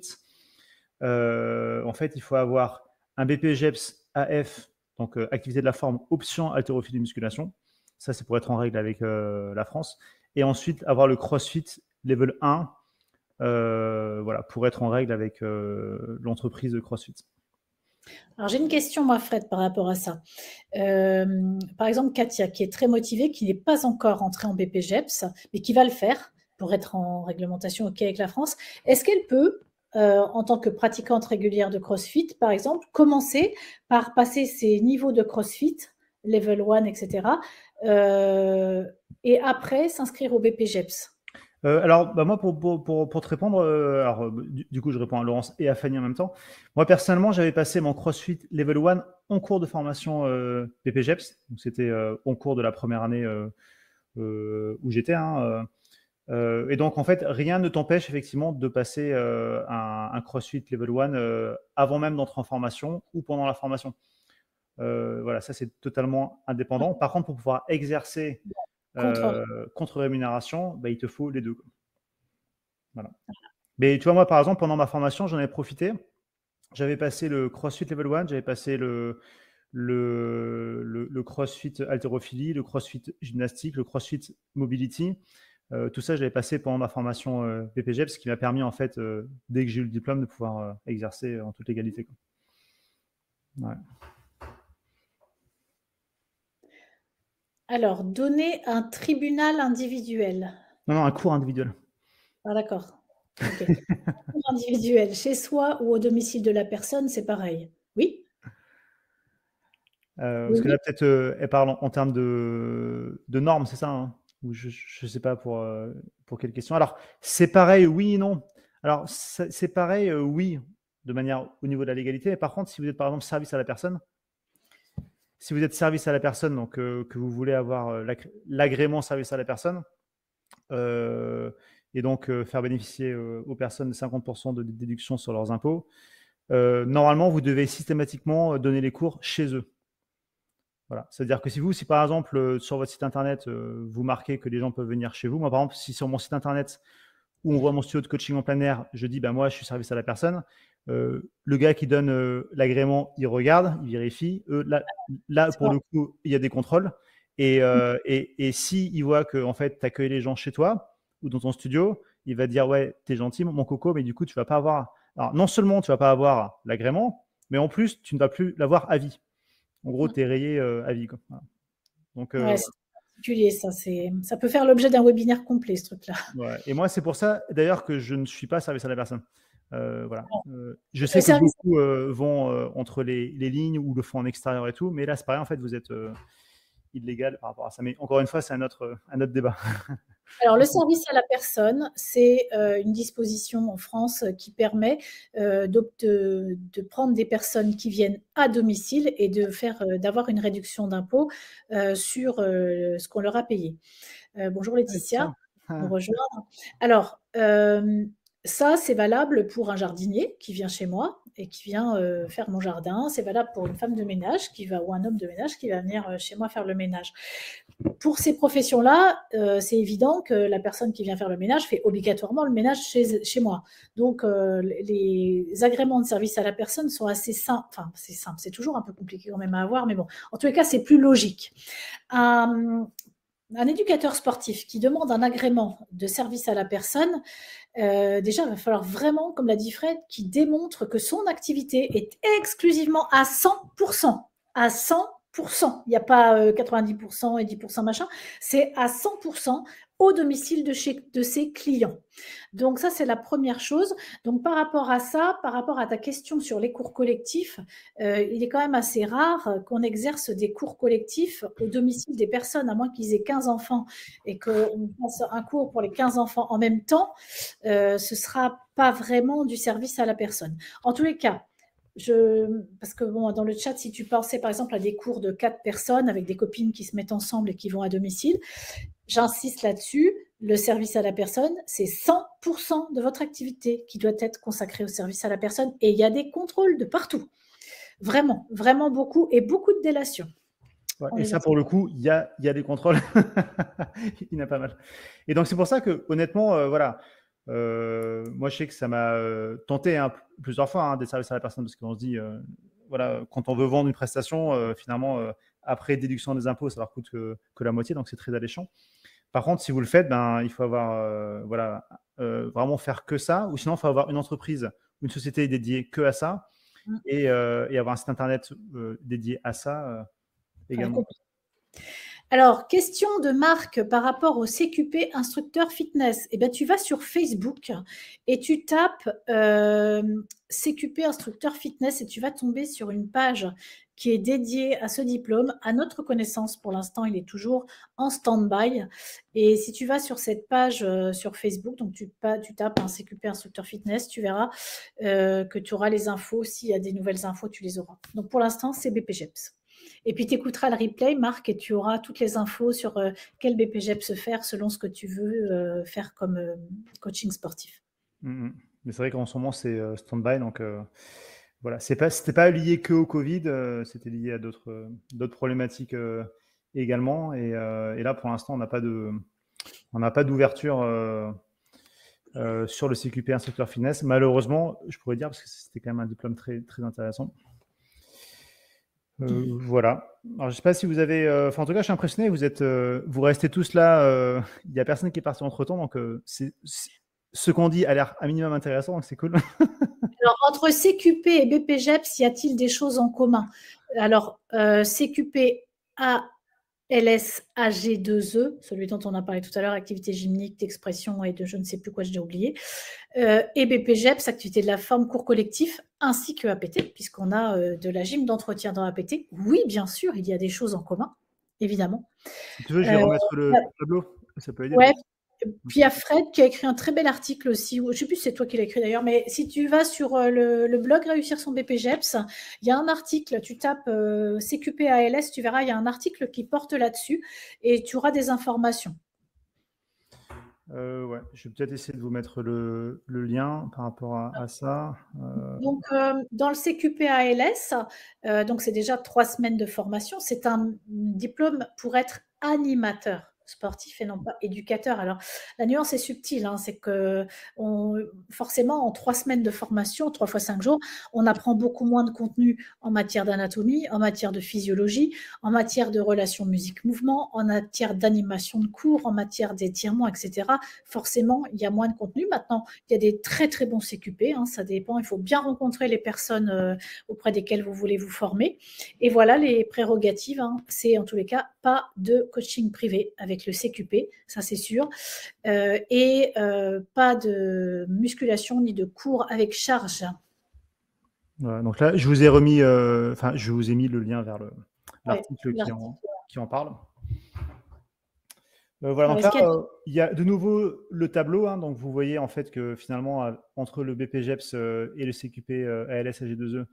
euh, en fait, il faut avoir un B P G E P S A F, donc euh, activité de la forme, option haltérophilie musculation. Ça, c'est pour être en règle avec euh, la France. Et ensuite, avoir le CrossFit Level un, euh, voilà, pour être en règle avec euh, l'entreprise de CrossFit. Alors, j'ai une question, moi, Fred, par rapport à ça. Euh, par exemple, Katia, qui est très motivée, qui n'est pas encore entrée en B P G E P S, mais qui va le faire pour être en réglementation OK avec la France. Est-ce qu'elle peut, euh, en tant que pratiquante régulière de CrossFit, par exemple, commencer par passer ses niveaux de CrossFit, level un, et cetera, euh, et après s'inscrire au B P G E P S? Euh, alors, bah moi, pour, pour, pour, pour te répondre, euh, alors, du, du coup, je réponds à Laurence et à Fanny en même temps. Moi, personnellement, j'avais passé mon CrossFit Level un en cours de formation euh, B P G E P S. Donc, c'était euh, en cours de la première année euh, euh, où j'étais. Hein, euh, et donc, en fait, rien ne t'empêche effectivement de passer euh, un, un CrossFit Level un euh, avant même d'entrer en formation ou pendant la formation. Euh, voilà, ça, c'est totalement indépendant. Par contre, pour pouvoir exercer Contre. euh, contre rémunération, bah, il te faut les deux, quoi. Voilà. Mais tu vois, moi, par exemple, pendant ma formation, j'en ai profité. J'avais passé le CrossFit Level un, j'avais passé le, le, le, le CrossFit haltérophilie, le CrossFit gymnastique, le CrossFit mobility. Euh, tout ça, j'avais passé pendant ma formation euh, B P G E P S, ce qui m'a permis, en fait, euh, dès que j'ai eu le diplôme, de pouvoir euh, exercer en toute légalité, quoi. Ouais. Alors, donner un tribunal individuel. Non, non, un cours individuel. Ah, d'accord. Ok. Un cours individuel, chez soi ou au domicile de la personne, c'est pareil. Oui. Euh, Oui, parce que oui. là, peut-être, euh, elle parle en, en termes de, de normes, c'est ça, hein? Ou je ne sais pas pour, euh, pour quelle question. Alors, c'est pareil, oui et non. Alors, c'est pareil, euh, oui, de manière au niveau de la légalité. Mais par contre, si vous êtes par exemple service à la personne, si vous êtes service à la personne, donc euh, que vous voulez avoir euh, l'agré- l'agrément service à la personne, euh, et donc euh, faire bénéficier euh, aux personnes de cinquante pour cent de déduction sur leurs impôts, euh, normalement, vous devez systématiquement donner les cours chez eux. Voilà. C'est-à-dire que si vous, si par exemple, euh, sur votre site internet, euh, vous marquez que les gens peuvent venir chez vous, moi par exemple, si sur mon site internet où on voit mon studio de coaching en plein air, je dis, bah, moi, je suis service à la personne, euh, le gars qui donne euh, l'agrément, il regarde, il vérifie. Euh, là, là, pour le coup, il y a des contrôles. Et, euh, et, et s'il voit que en fait, tu accueilles les gens chez toi ou dans ton studio, il va dire, ouais, t'es gentil, mon coco, mais du coup, tu vas pas avoir… Alors, non seulement tu vas pas avoir l'agrément, mais en plus, tu ne vas plus l'avoir à vie. En gros, tu es rayé euh, à vie. Quoi. Voilà. Donc, euh, ouais, c'est particulier, ça. Ça peut faire l'objet d'un webinaire complet, ce truc-là. Ouais. Et moi, c'est pour ça, d'ailleurs, que je ne suis pas service à la personne. Euh, voilà. Euh, je Le sais que service- beaucoup euh, vont euh, entre les, les lignes ou le font en extérieur et tout, mais là, c'est pareil, en fait, vous êtes euh, illégal par rapport à ça. Mais encore une fois, c'est un autre, un autre débat. Alors, le service à la personne, c'est euh, une disposition en France qui permet euh, de, de, de prendre des personnes qui viennent à domicile et de faire, euh, d'avoir une réduction d'impôt euh, sur euh, ce qu'on leur a payé. Euh, bonjour Laetitia, nous rejoindre. Alors, euh, ça, c'est valable pour un jardinier qui vient chez moi et qui vient euh, faire mon jardin. C'est valable pour une femme de ménage qui va, ou un homme de ménage qui va venir euh, chez moi faire le ménage. Pour ces professions-là, euh, c'est évident que la personne qui vient faire le ménage fait obligatoirement le ménage chez, chez moi. Donc, euh, les agréments de service à la personne sont assez simples. Enfin, c'est simple, c'est toujours un peu compliqué quand même à avoir, mais bon, en tous les cas, c'est plus logique. Un, un éducateur sportif qui demande un agrément de service à la personne, euh, déjà, il va falloir vraiment, comme l'a dit Fred, qu'il démontre que son activité est exclusivement à cent pour cent. À cent pour cent. Il n'y a pas euh, quatre-vingt-dix pour cent et dix pour cent machin. C'est à cent pour cent au domicile de, chez, de ses clients. Donc ça, c'est la première chose. Donc par rapport à ça, par rapport à ta question sur les cours collectifs, euh, il est quand même assez rare qu'on exerce des cours collectifs au domicile des personnes, à moins qu'ils aient quinze enfants et qu'on fasse un cours pour les quinze enfants en même temps. Euh, ce ne sera pas vraiment du service à la personne. En tous les cas, je, parce que bon, dans le chat, si tu pensais par exemple à des cours de quatre personnes avec des copines qui se mettent ensemble et qui vont à domicile, j'insiste là-dessus, le service à la personne, c'est cent pour cent de votre activité qui doit être consacrée au service à la personne et il y a des contrôles de partout. Vraiment, vraiment beaucoup et beaucoup de délations. Ouais, et ça, pour le coup, il y a, y a des contrôles. Il y en a pas mal. Et donc, c'est pour ça que, honnêtement, euh, voilà, euh, moi, je sais que ça m'a euh, tenté hein, plusieurs fois hein, des services à la personne parce qu'on se dit, euh, voilà, quand on veut vendre une prestation, euh, finalement, euh, après déduction des impôts, ça leur coûte que, que la moitié, donc c'est très alléchant. Par contre, si vous le faites, ben, il faut avoir, euh, voilà, euh, vraiment faire que ça, ou sinon, il faut avoir une entreprise, une société dédiée que à ça, mmh. et, euh, et avoir un site internet euh, dédié à ça euh, également. Alors, question de Marc par rapport au C Q P instructeur fitness. Eh bien, tu vas sur Facebook et tu tapes euh, C Q P instructeur fitness et tu vas tomber sur une page qui est dédiée à ce diplôme. À notre connaissance, pour l'instant, il est toujours en stand-by. Et si tu vas sur cette page euh, sur Facebook, donc tu, tu tapes un C Q P instructeur fitness, tu verras euh, que tu auras les infos. S'il y a des nouvelles infos, tu les auras. Donc, pour l'instant, c'est B P G E P S. Et puis, tu écouteras le replay, Marc, et tu auras toutes les infos sur euh, quel B P G E P S faire selon ce que tu veux euh, faire comme euh, coaching sportif. Mmh, mais c'est vrai qu'en ce moment, c'est euh, stand-by. Donc, euh, voilà. Ce n'était pas lié que au Covid, euh, c'était lié à d'autres euh, d'autres problématiques euh, également. Et, euh, et là, pour l'instant, on n'a pas de, on n'a pas d'ouverture euh, euh, sur le C Q P instructeur fitness. Malheureusement, je pourrais dire, parce que c'était quand même un diplôme très, très intéressant. Euh, voilà. Alors, je ne sais pas si vous avez. Euh, enfin, en tout cas, je suis impressionné. Vous êtes, euh, vous restez tous là. Il euh, n'y a personne qui est parti entre temps. Donc, euh, c'est, c'est, ce qu'on dit a l'air un minimum intéressant. Donc, c'est cool. Alors, entre C Q P et B P G E P S, y a-t-il des choses en commun? Alors, euh, C Q P A L S A G deux E, celui dont on a parlé tout à l'heure, activité gymnique, d'expression et de je ne sais plus quoi, j'ai oublié, euh, et B P G E P S, activité de la forme, cours collectif, ainsi que A P T, puisqu'on a euh, de la gym d'entretien dans A P T. Oui, bien sûr, il y a des choses en commun, évidemment. Si tu veux, je vais euh, remettre le euh, tableau. Ça peut aider. Ouais, Puis il y a Fred qui a écrit un très bel article aussi, je ne sais plus si c'est toi qui l'as écrit d'ailleurs, mais si tu vas sur le, le blog Réussir son B P G E P S, il y a un article, tu tapes euh, C Q P A L S, tu verras, il y a un article qui porte là-dessus et tu auras des informations. Euh, ouais, je vais peut-être essayer de vous mettre le, le lien par rapport à, à ça. Euh... Donc, euh, dans le C Q P A L S, euh, donc c'est déjà trois semaines de formation. C'est un diplôme pour être animateur sportif et non pas éducateur. Alors, la nuance est subtile, hein, c'est que on, forcément, en trois semaines de formation, trois fois cinq jours, on apprend beaucoup moins de contenu en matière d'anatomie, en matière de physiologie, en matière de relations musique-mouvement, en matière d'animation de cours, en matière d'étirement, et cetera. Forcément, il y a moins de contenu. Maintenant, il y a des très, très bons C Q P, hein, ça dépend. Il faut bien rencontrer les personnes euh, auprès desquelles vous voulez vous former. Et voilà les prérogatives. Hein, c'est en tous les cas pas de coaching privé avec le C Q P, ça c'est sûr, euh, et euh, pas de musculation ni de cours avec charge. Ouais, donc là, je vous ai remis, enfin, euh, je vous ai mis le lien vers l'article ouais, qui, en, qui en parle. Euh, voilà, donc Alors, là, euh, il y a de nouveau le tableau. Hein, donc vous voyez en fait que finalement, entre le B P G E P S euh, et le C Q P euh, A L S A G deux E,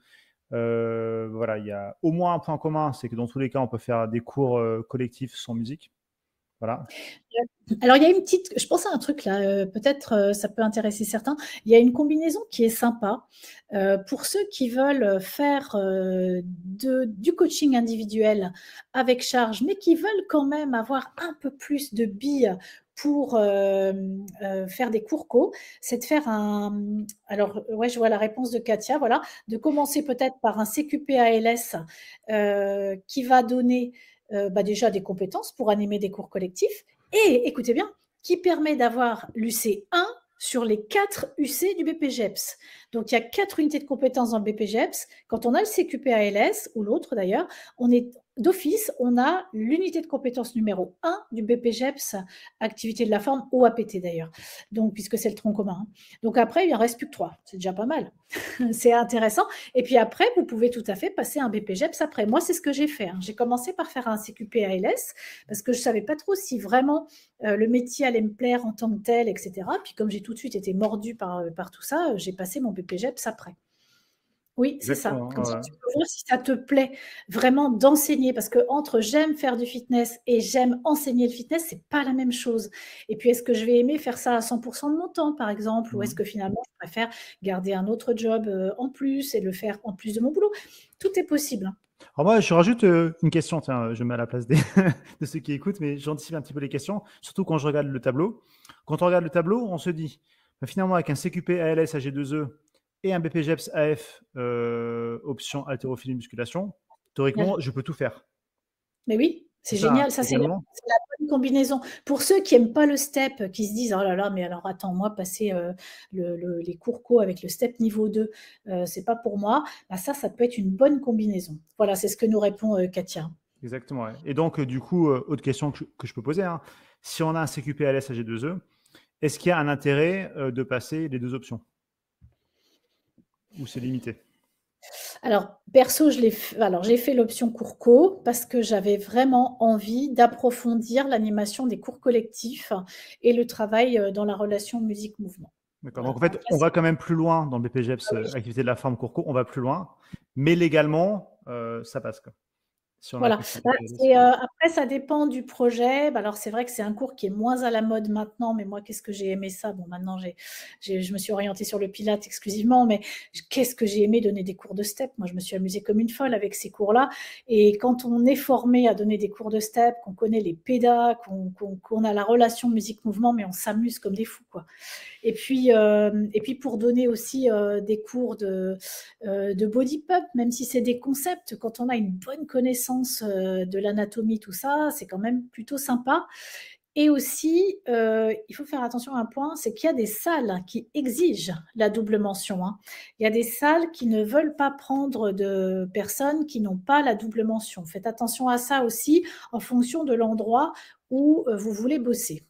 euh, voilà, il y a au moins un point commun, c'est que dans tous les cas, on peut faire des cours euh, collectifs sans musique. Voilà. Alors, il y a une petite, je pense à un truc là, euh, peut-être euh, ça peut intéresser certains. Il y a une combinaison qui est sympa euh, pour ceux qui veulent faire euh, de, du coaching individuel avec charge, mais qui veulent quand même avoir un peu plus de billes pour euh, euh, faire des cours co, c'est de faire un. Alors, ouais, je vois la réponse de Katia, voilà, de commencer peut-être par un C Q P A L S euh, qui va donner euh, bah, déjà des compétences pour animer des cours collectifs. Et écoutez bien, qui permet d'avoir l'U C un sur les quatre U C du B P G E P S. Donc, il y a quatre unités de compétences dans le B P G E P S. Quand on a le C Q P A L S, ou l'autre d'ailleurs, on est d'office, on a l'unité de compétence numéro un du B P G E P S, activité de la forme, O A P T d'ailleurs, donc puisque c'est le tronc commun. Donc après, il n'en reste plus que trois, c'est déjà pas mal. C'est intéressant. Et puis après, vous pouvez tout à fait passer un B P G E P S après. Moi, c'est ce que j'ai fait. Hein. J'ai commencé par faire un C Q P A L S parce que je ne savais pas trop si vraiment euh, le métier allait me plaire en tant que tel, et cetera. Puis comme j'ai tout de suite été mordue par, par tout ça, j'ai passé mon B P G E P S après. Oui, c'est ça. Comme ça, tu peux voir si ça te plaît vraiment d'enseigner. Parce que entre j'aime faire du fitness et j'aime enseigner le fitness, c'est pas la même chose. Et puis, est-ce que je vais aimer faire ça à cent pour cent de mon temps, par exemple, mmh. ou est-ce que finalement, je préfère garder un autre job euh, en plus et le faire en plus de mon boulot? Tout est possible. Alors moi, je rajoute euh, une question. Tiens, je me mets à la place des de ceux qui écoutent, mais j'anticipe un petit peu les questions, surtout quand je regarde le tableau. Quand on regarde le tableau, on se dit, bah, finalement, avec un C Q P A L S A G deux E et un B P G E P S A F euh, option haltérophilie musculation, théoriquement, je peux tout faire. Mais oui, c'est génial. Ça, c'est la, la bonne combinaison. Pour ceux qui n'aiment pas le step, qui se disent « Oh là là, mais alors attends, moi, passer euh, le, le, les cours co avec le step niveau deux, euh, c'est pas pour moi. » Bah, ça, ça peut être une bonne combinaison. Voilà, c'est ce que nous répond euh, Katia. Exactement. Ouais. Et donc, euh, du coup, euh, autre question que je, que je peux poser, hein. Si on a un C Q P A L S A G deux E, est-ce qu'il y a un intérêt euh, de passer les deux options? Ou c'est limité? Alors, perso, je l'ai fait, alors, j'ai fait l'option cours co parce que j'avais vraiment envie d'approfondir l'animation des cours collectifs et le travail dans la relation musique-mouvement. D'accord. Donc, en fait, on va quand même plus loin dans le B P G E P S, ah, oui. activité de la forme cours co, on va plus loin, mais légalement, euh, ça passe, quoi. Si voilà. Bah, euh, après, ça dépend du projet. Bah, alors, c'est vrai que c'est un cours qui est moins à la mode maintenant, mais moi, qu'est-ce que j'ai aimé ça? Bon, maintenant, j'ai, j'ai, je me suis orientée sur le Pilates exclusivement, mais qu'est-ce que j'ai aimé donner des cours de step? Moi, je me suis amusée comme une folle avec ces cours-là. Et quand on est formé à donner des cours de step, qu'on connaît les pédas, qu'on, qu'on, qu'on a la relation musique-mouvement, mais on s'amuse comme des fous, quoi. Et puis, euh, et puis pour donner aussi euh, des cours de, euh, de body pump, même si c'est des concepts, quand on a une bonne connaissance euh, de l'anatomie, tout ça, c'est quand même plutôt sympa. Et aussi, euh, il faut faire attention à un point, c'est qu'il y a des salles qui exigent la double mention. Hein. Il y a des salles qui ne veulent pas prendre de personnes qui n'ont pas la double mention. Faites attention à ça aussi en fonction de l'endroit où euh, vous voulez bosser.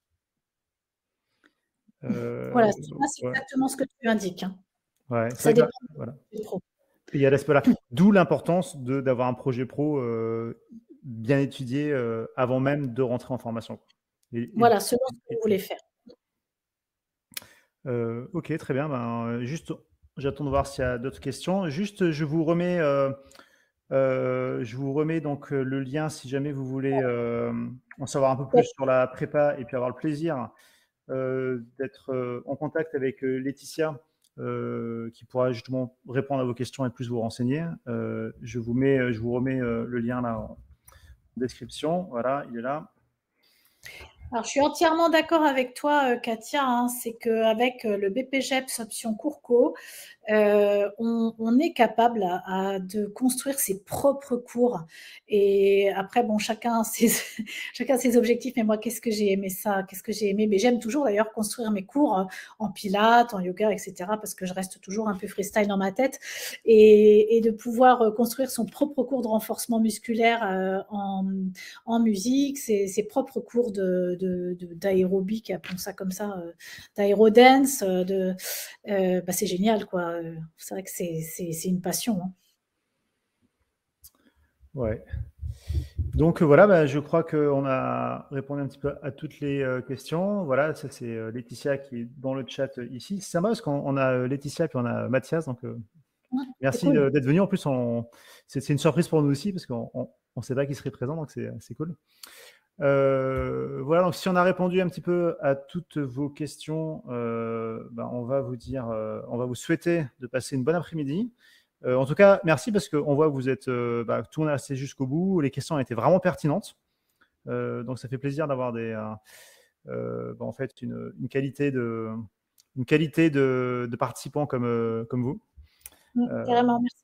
Euh, voilà, c'est ouais. exactement ce que tu indiques. Hein. Ouais, ça dépend. Voilà. Il y a l'aspect là. D'où l'importance de, d'avoir un projet pro euh, bien étudié euh, avant même de rentrer en formation. Et, et, voilà, selon ce que vous voulez faire. Euh, ok, très bien. Ben, juste, j'attends de voir s'il y a d'autres questions. Juste, je vous remets, euh, euh, je vous remets donc le lien si jamais vous voulez euh, en savoir un peu plus sur la prépa et puis avoir le plaisir euh, d'être euh, en contact avec euh, Laetitia, euh, qui pourra justement répondre à vos questions et plus vous renseigner. Euh, je vous mets, je vous remets euh, le lien là en description. Voilà, il est là. Alors, je suis entièrement d'accord avec toi, Katia. Hein, c'est qu'avec le B P G E P S option Courco, euh, on, on est capable à, à, de construire ses propres cours. Et après, bon, chacun ses, chacun ses objectifs. Mais moi, qu'est-ce que j'ai aimé ça? Qu'est-ce que j'ai aimé? Mais j'aime toujours d'ailleurs construire mes cours en pilates, en yoga, et cetera. Parce que je reste toujours un peu freestyle dans ma tête. Et, et de pouvoir construire son propre cours de renforcement musculaire euh, en, en musique, ses, ses propres cours de d'aérobic, appelons ça comme ça, euh, d'aérodance, de, euh, bah, c'est génial, quoi. C'est vrai que c'est une passion. Hein. Ouais. Donc voilà, bah, je crois qu'on a répondu un petit peu à toutes les euh, questions. Voilà, ça c'est euh, Laetitia qui est dans le chat euh, ici. C'est sympa parce qu'on a euh, Laetitia puis on a Mathias. Donc euh, ouais, merci cool. d'être venu. En plus, c'est une surprise pour nous aussi parce qu'on ne sait pas qui serait présent, donc c'est cool. Euh, voilà, donc si on a répondu un petit peu à toutes vos questions, euh, ben on va vous dire, euh, on va vous souhaiter de passer une bonne après-midi. Euh, en tout cas, merci parce qu'on voit que vous êtes, euh, bah, tout le monde est resté jusqu'au bout. Les questions ont été vraiment pertinentes. Euh, donc ça fait plaisir d'avoir des, euh, bah, en fait, une, une qualité de, une qualité de, de participants comme, euh, comme vous. Mmh, carrément, merci.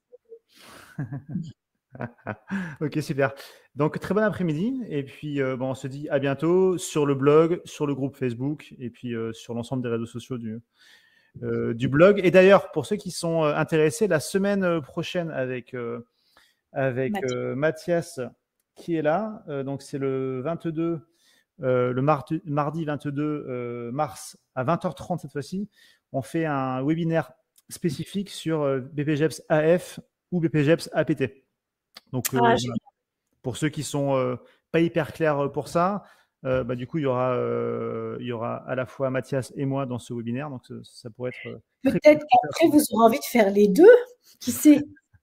Ok, super. Donc, très bon après-midi. Et puis, euh, bon, on se dit à bientôt sur le blog, sur le groupe Facebook et puis euh, sur l'ensemble des réseaux sociaux du, euh, du blog. Et d'ailleurs, pour ceux qui sont euh, intéressés, la semaine prochaine avec, euh, avec euh, Mathias qui est là, euh, donc c'est le vingt-deux, euh, le mardi, mardi vingt-deux euh, mars à vingt heures trente cette fois-ci, on fait un webinaire spécifique sur euh, B P G E P S A F ou B P G E P S A P T. Donc, euh, ah, voilà. Pour ceux qui sont euh, pas hyper clairs pour ça, euh, bah, du coup, il y aura, euh, il y aura à la fois Mathias et moi dans ce webinaire. Donc, ça, ça pourrait être. Euh, Peut-être qu'après, vous aurez envie de faire les deux. Qui sait?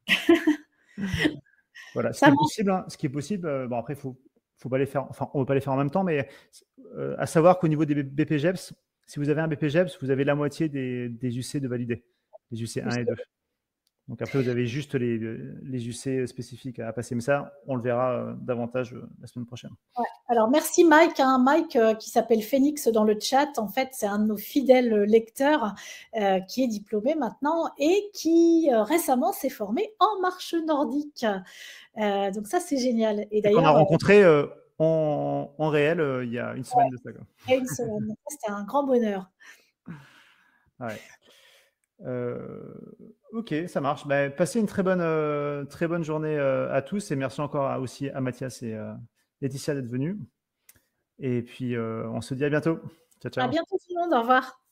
Voilà, ce qui est possible. Hein, ce qui est possible. Euh, bon, après, il faut, faut pas les faire. Enfin, on ne peut pas les faire en même temps, mais euh, à savoir qu'au niveau des B P G E P S, si vous avez un B P G E P S, vous avez la moitié des, des U C de valider, les U C un et deux. Donc après, vous avez juste les, les U C spécifiques à passer, mais ça, on le verra davantage la semaine prochaine. Ouais. Alors, merci Mike. Hein, Mike euh, qui s'appelle Phoenix dans le chat. En fait, c'est un de nos fidèles lecteurs euh, qui est diplômé maintenant et qui euh, récemment s'est formé en marche nordique. Euh, donc ça, c'est génial. Et d'ailleurs, on a rencontré euh, en, en réel euh, il y a une semaine ouais, de ça. Quoi. Il y a une semaine. C'était un grand bonheur. Ouais. Euh, ok, ça marche. Bah, passez une très bonne, euh, très bonne journée euh, à tous et merci encore à, aussi à Mathias et euh, Laetitia d'être venus. Et puis, euh, on se dit à bientôt. Ciao, ciao. À bientôt tout le monde. Au revoir.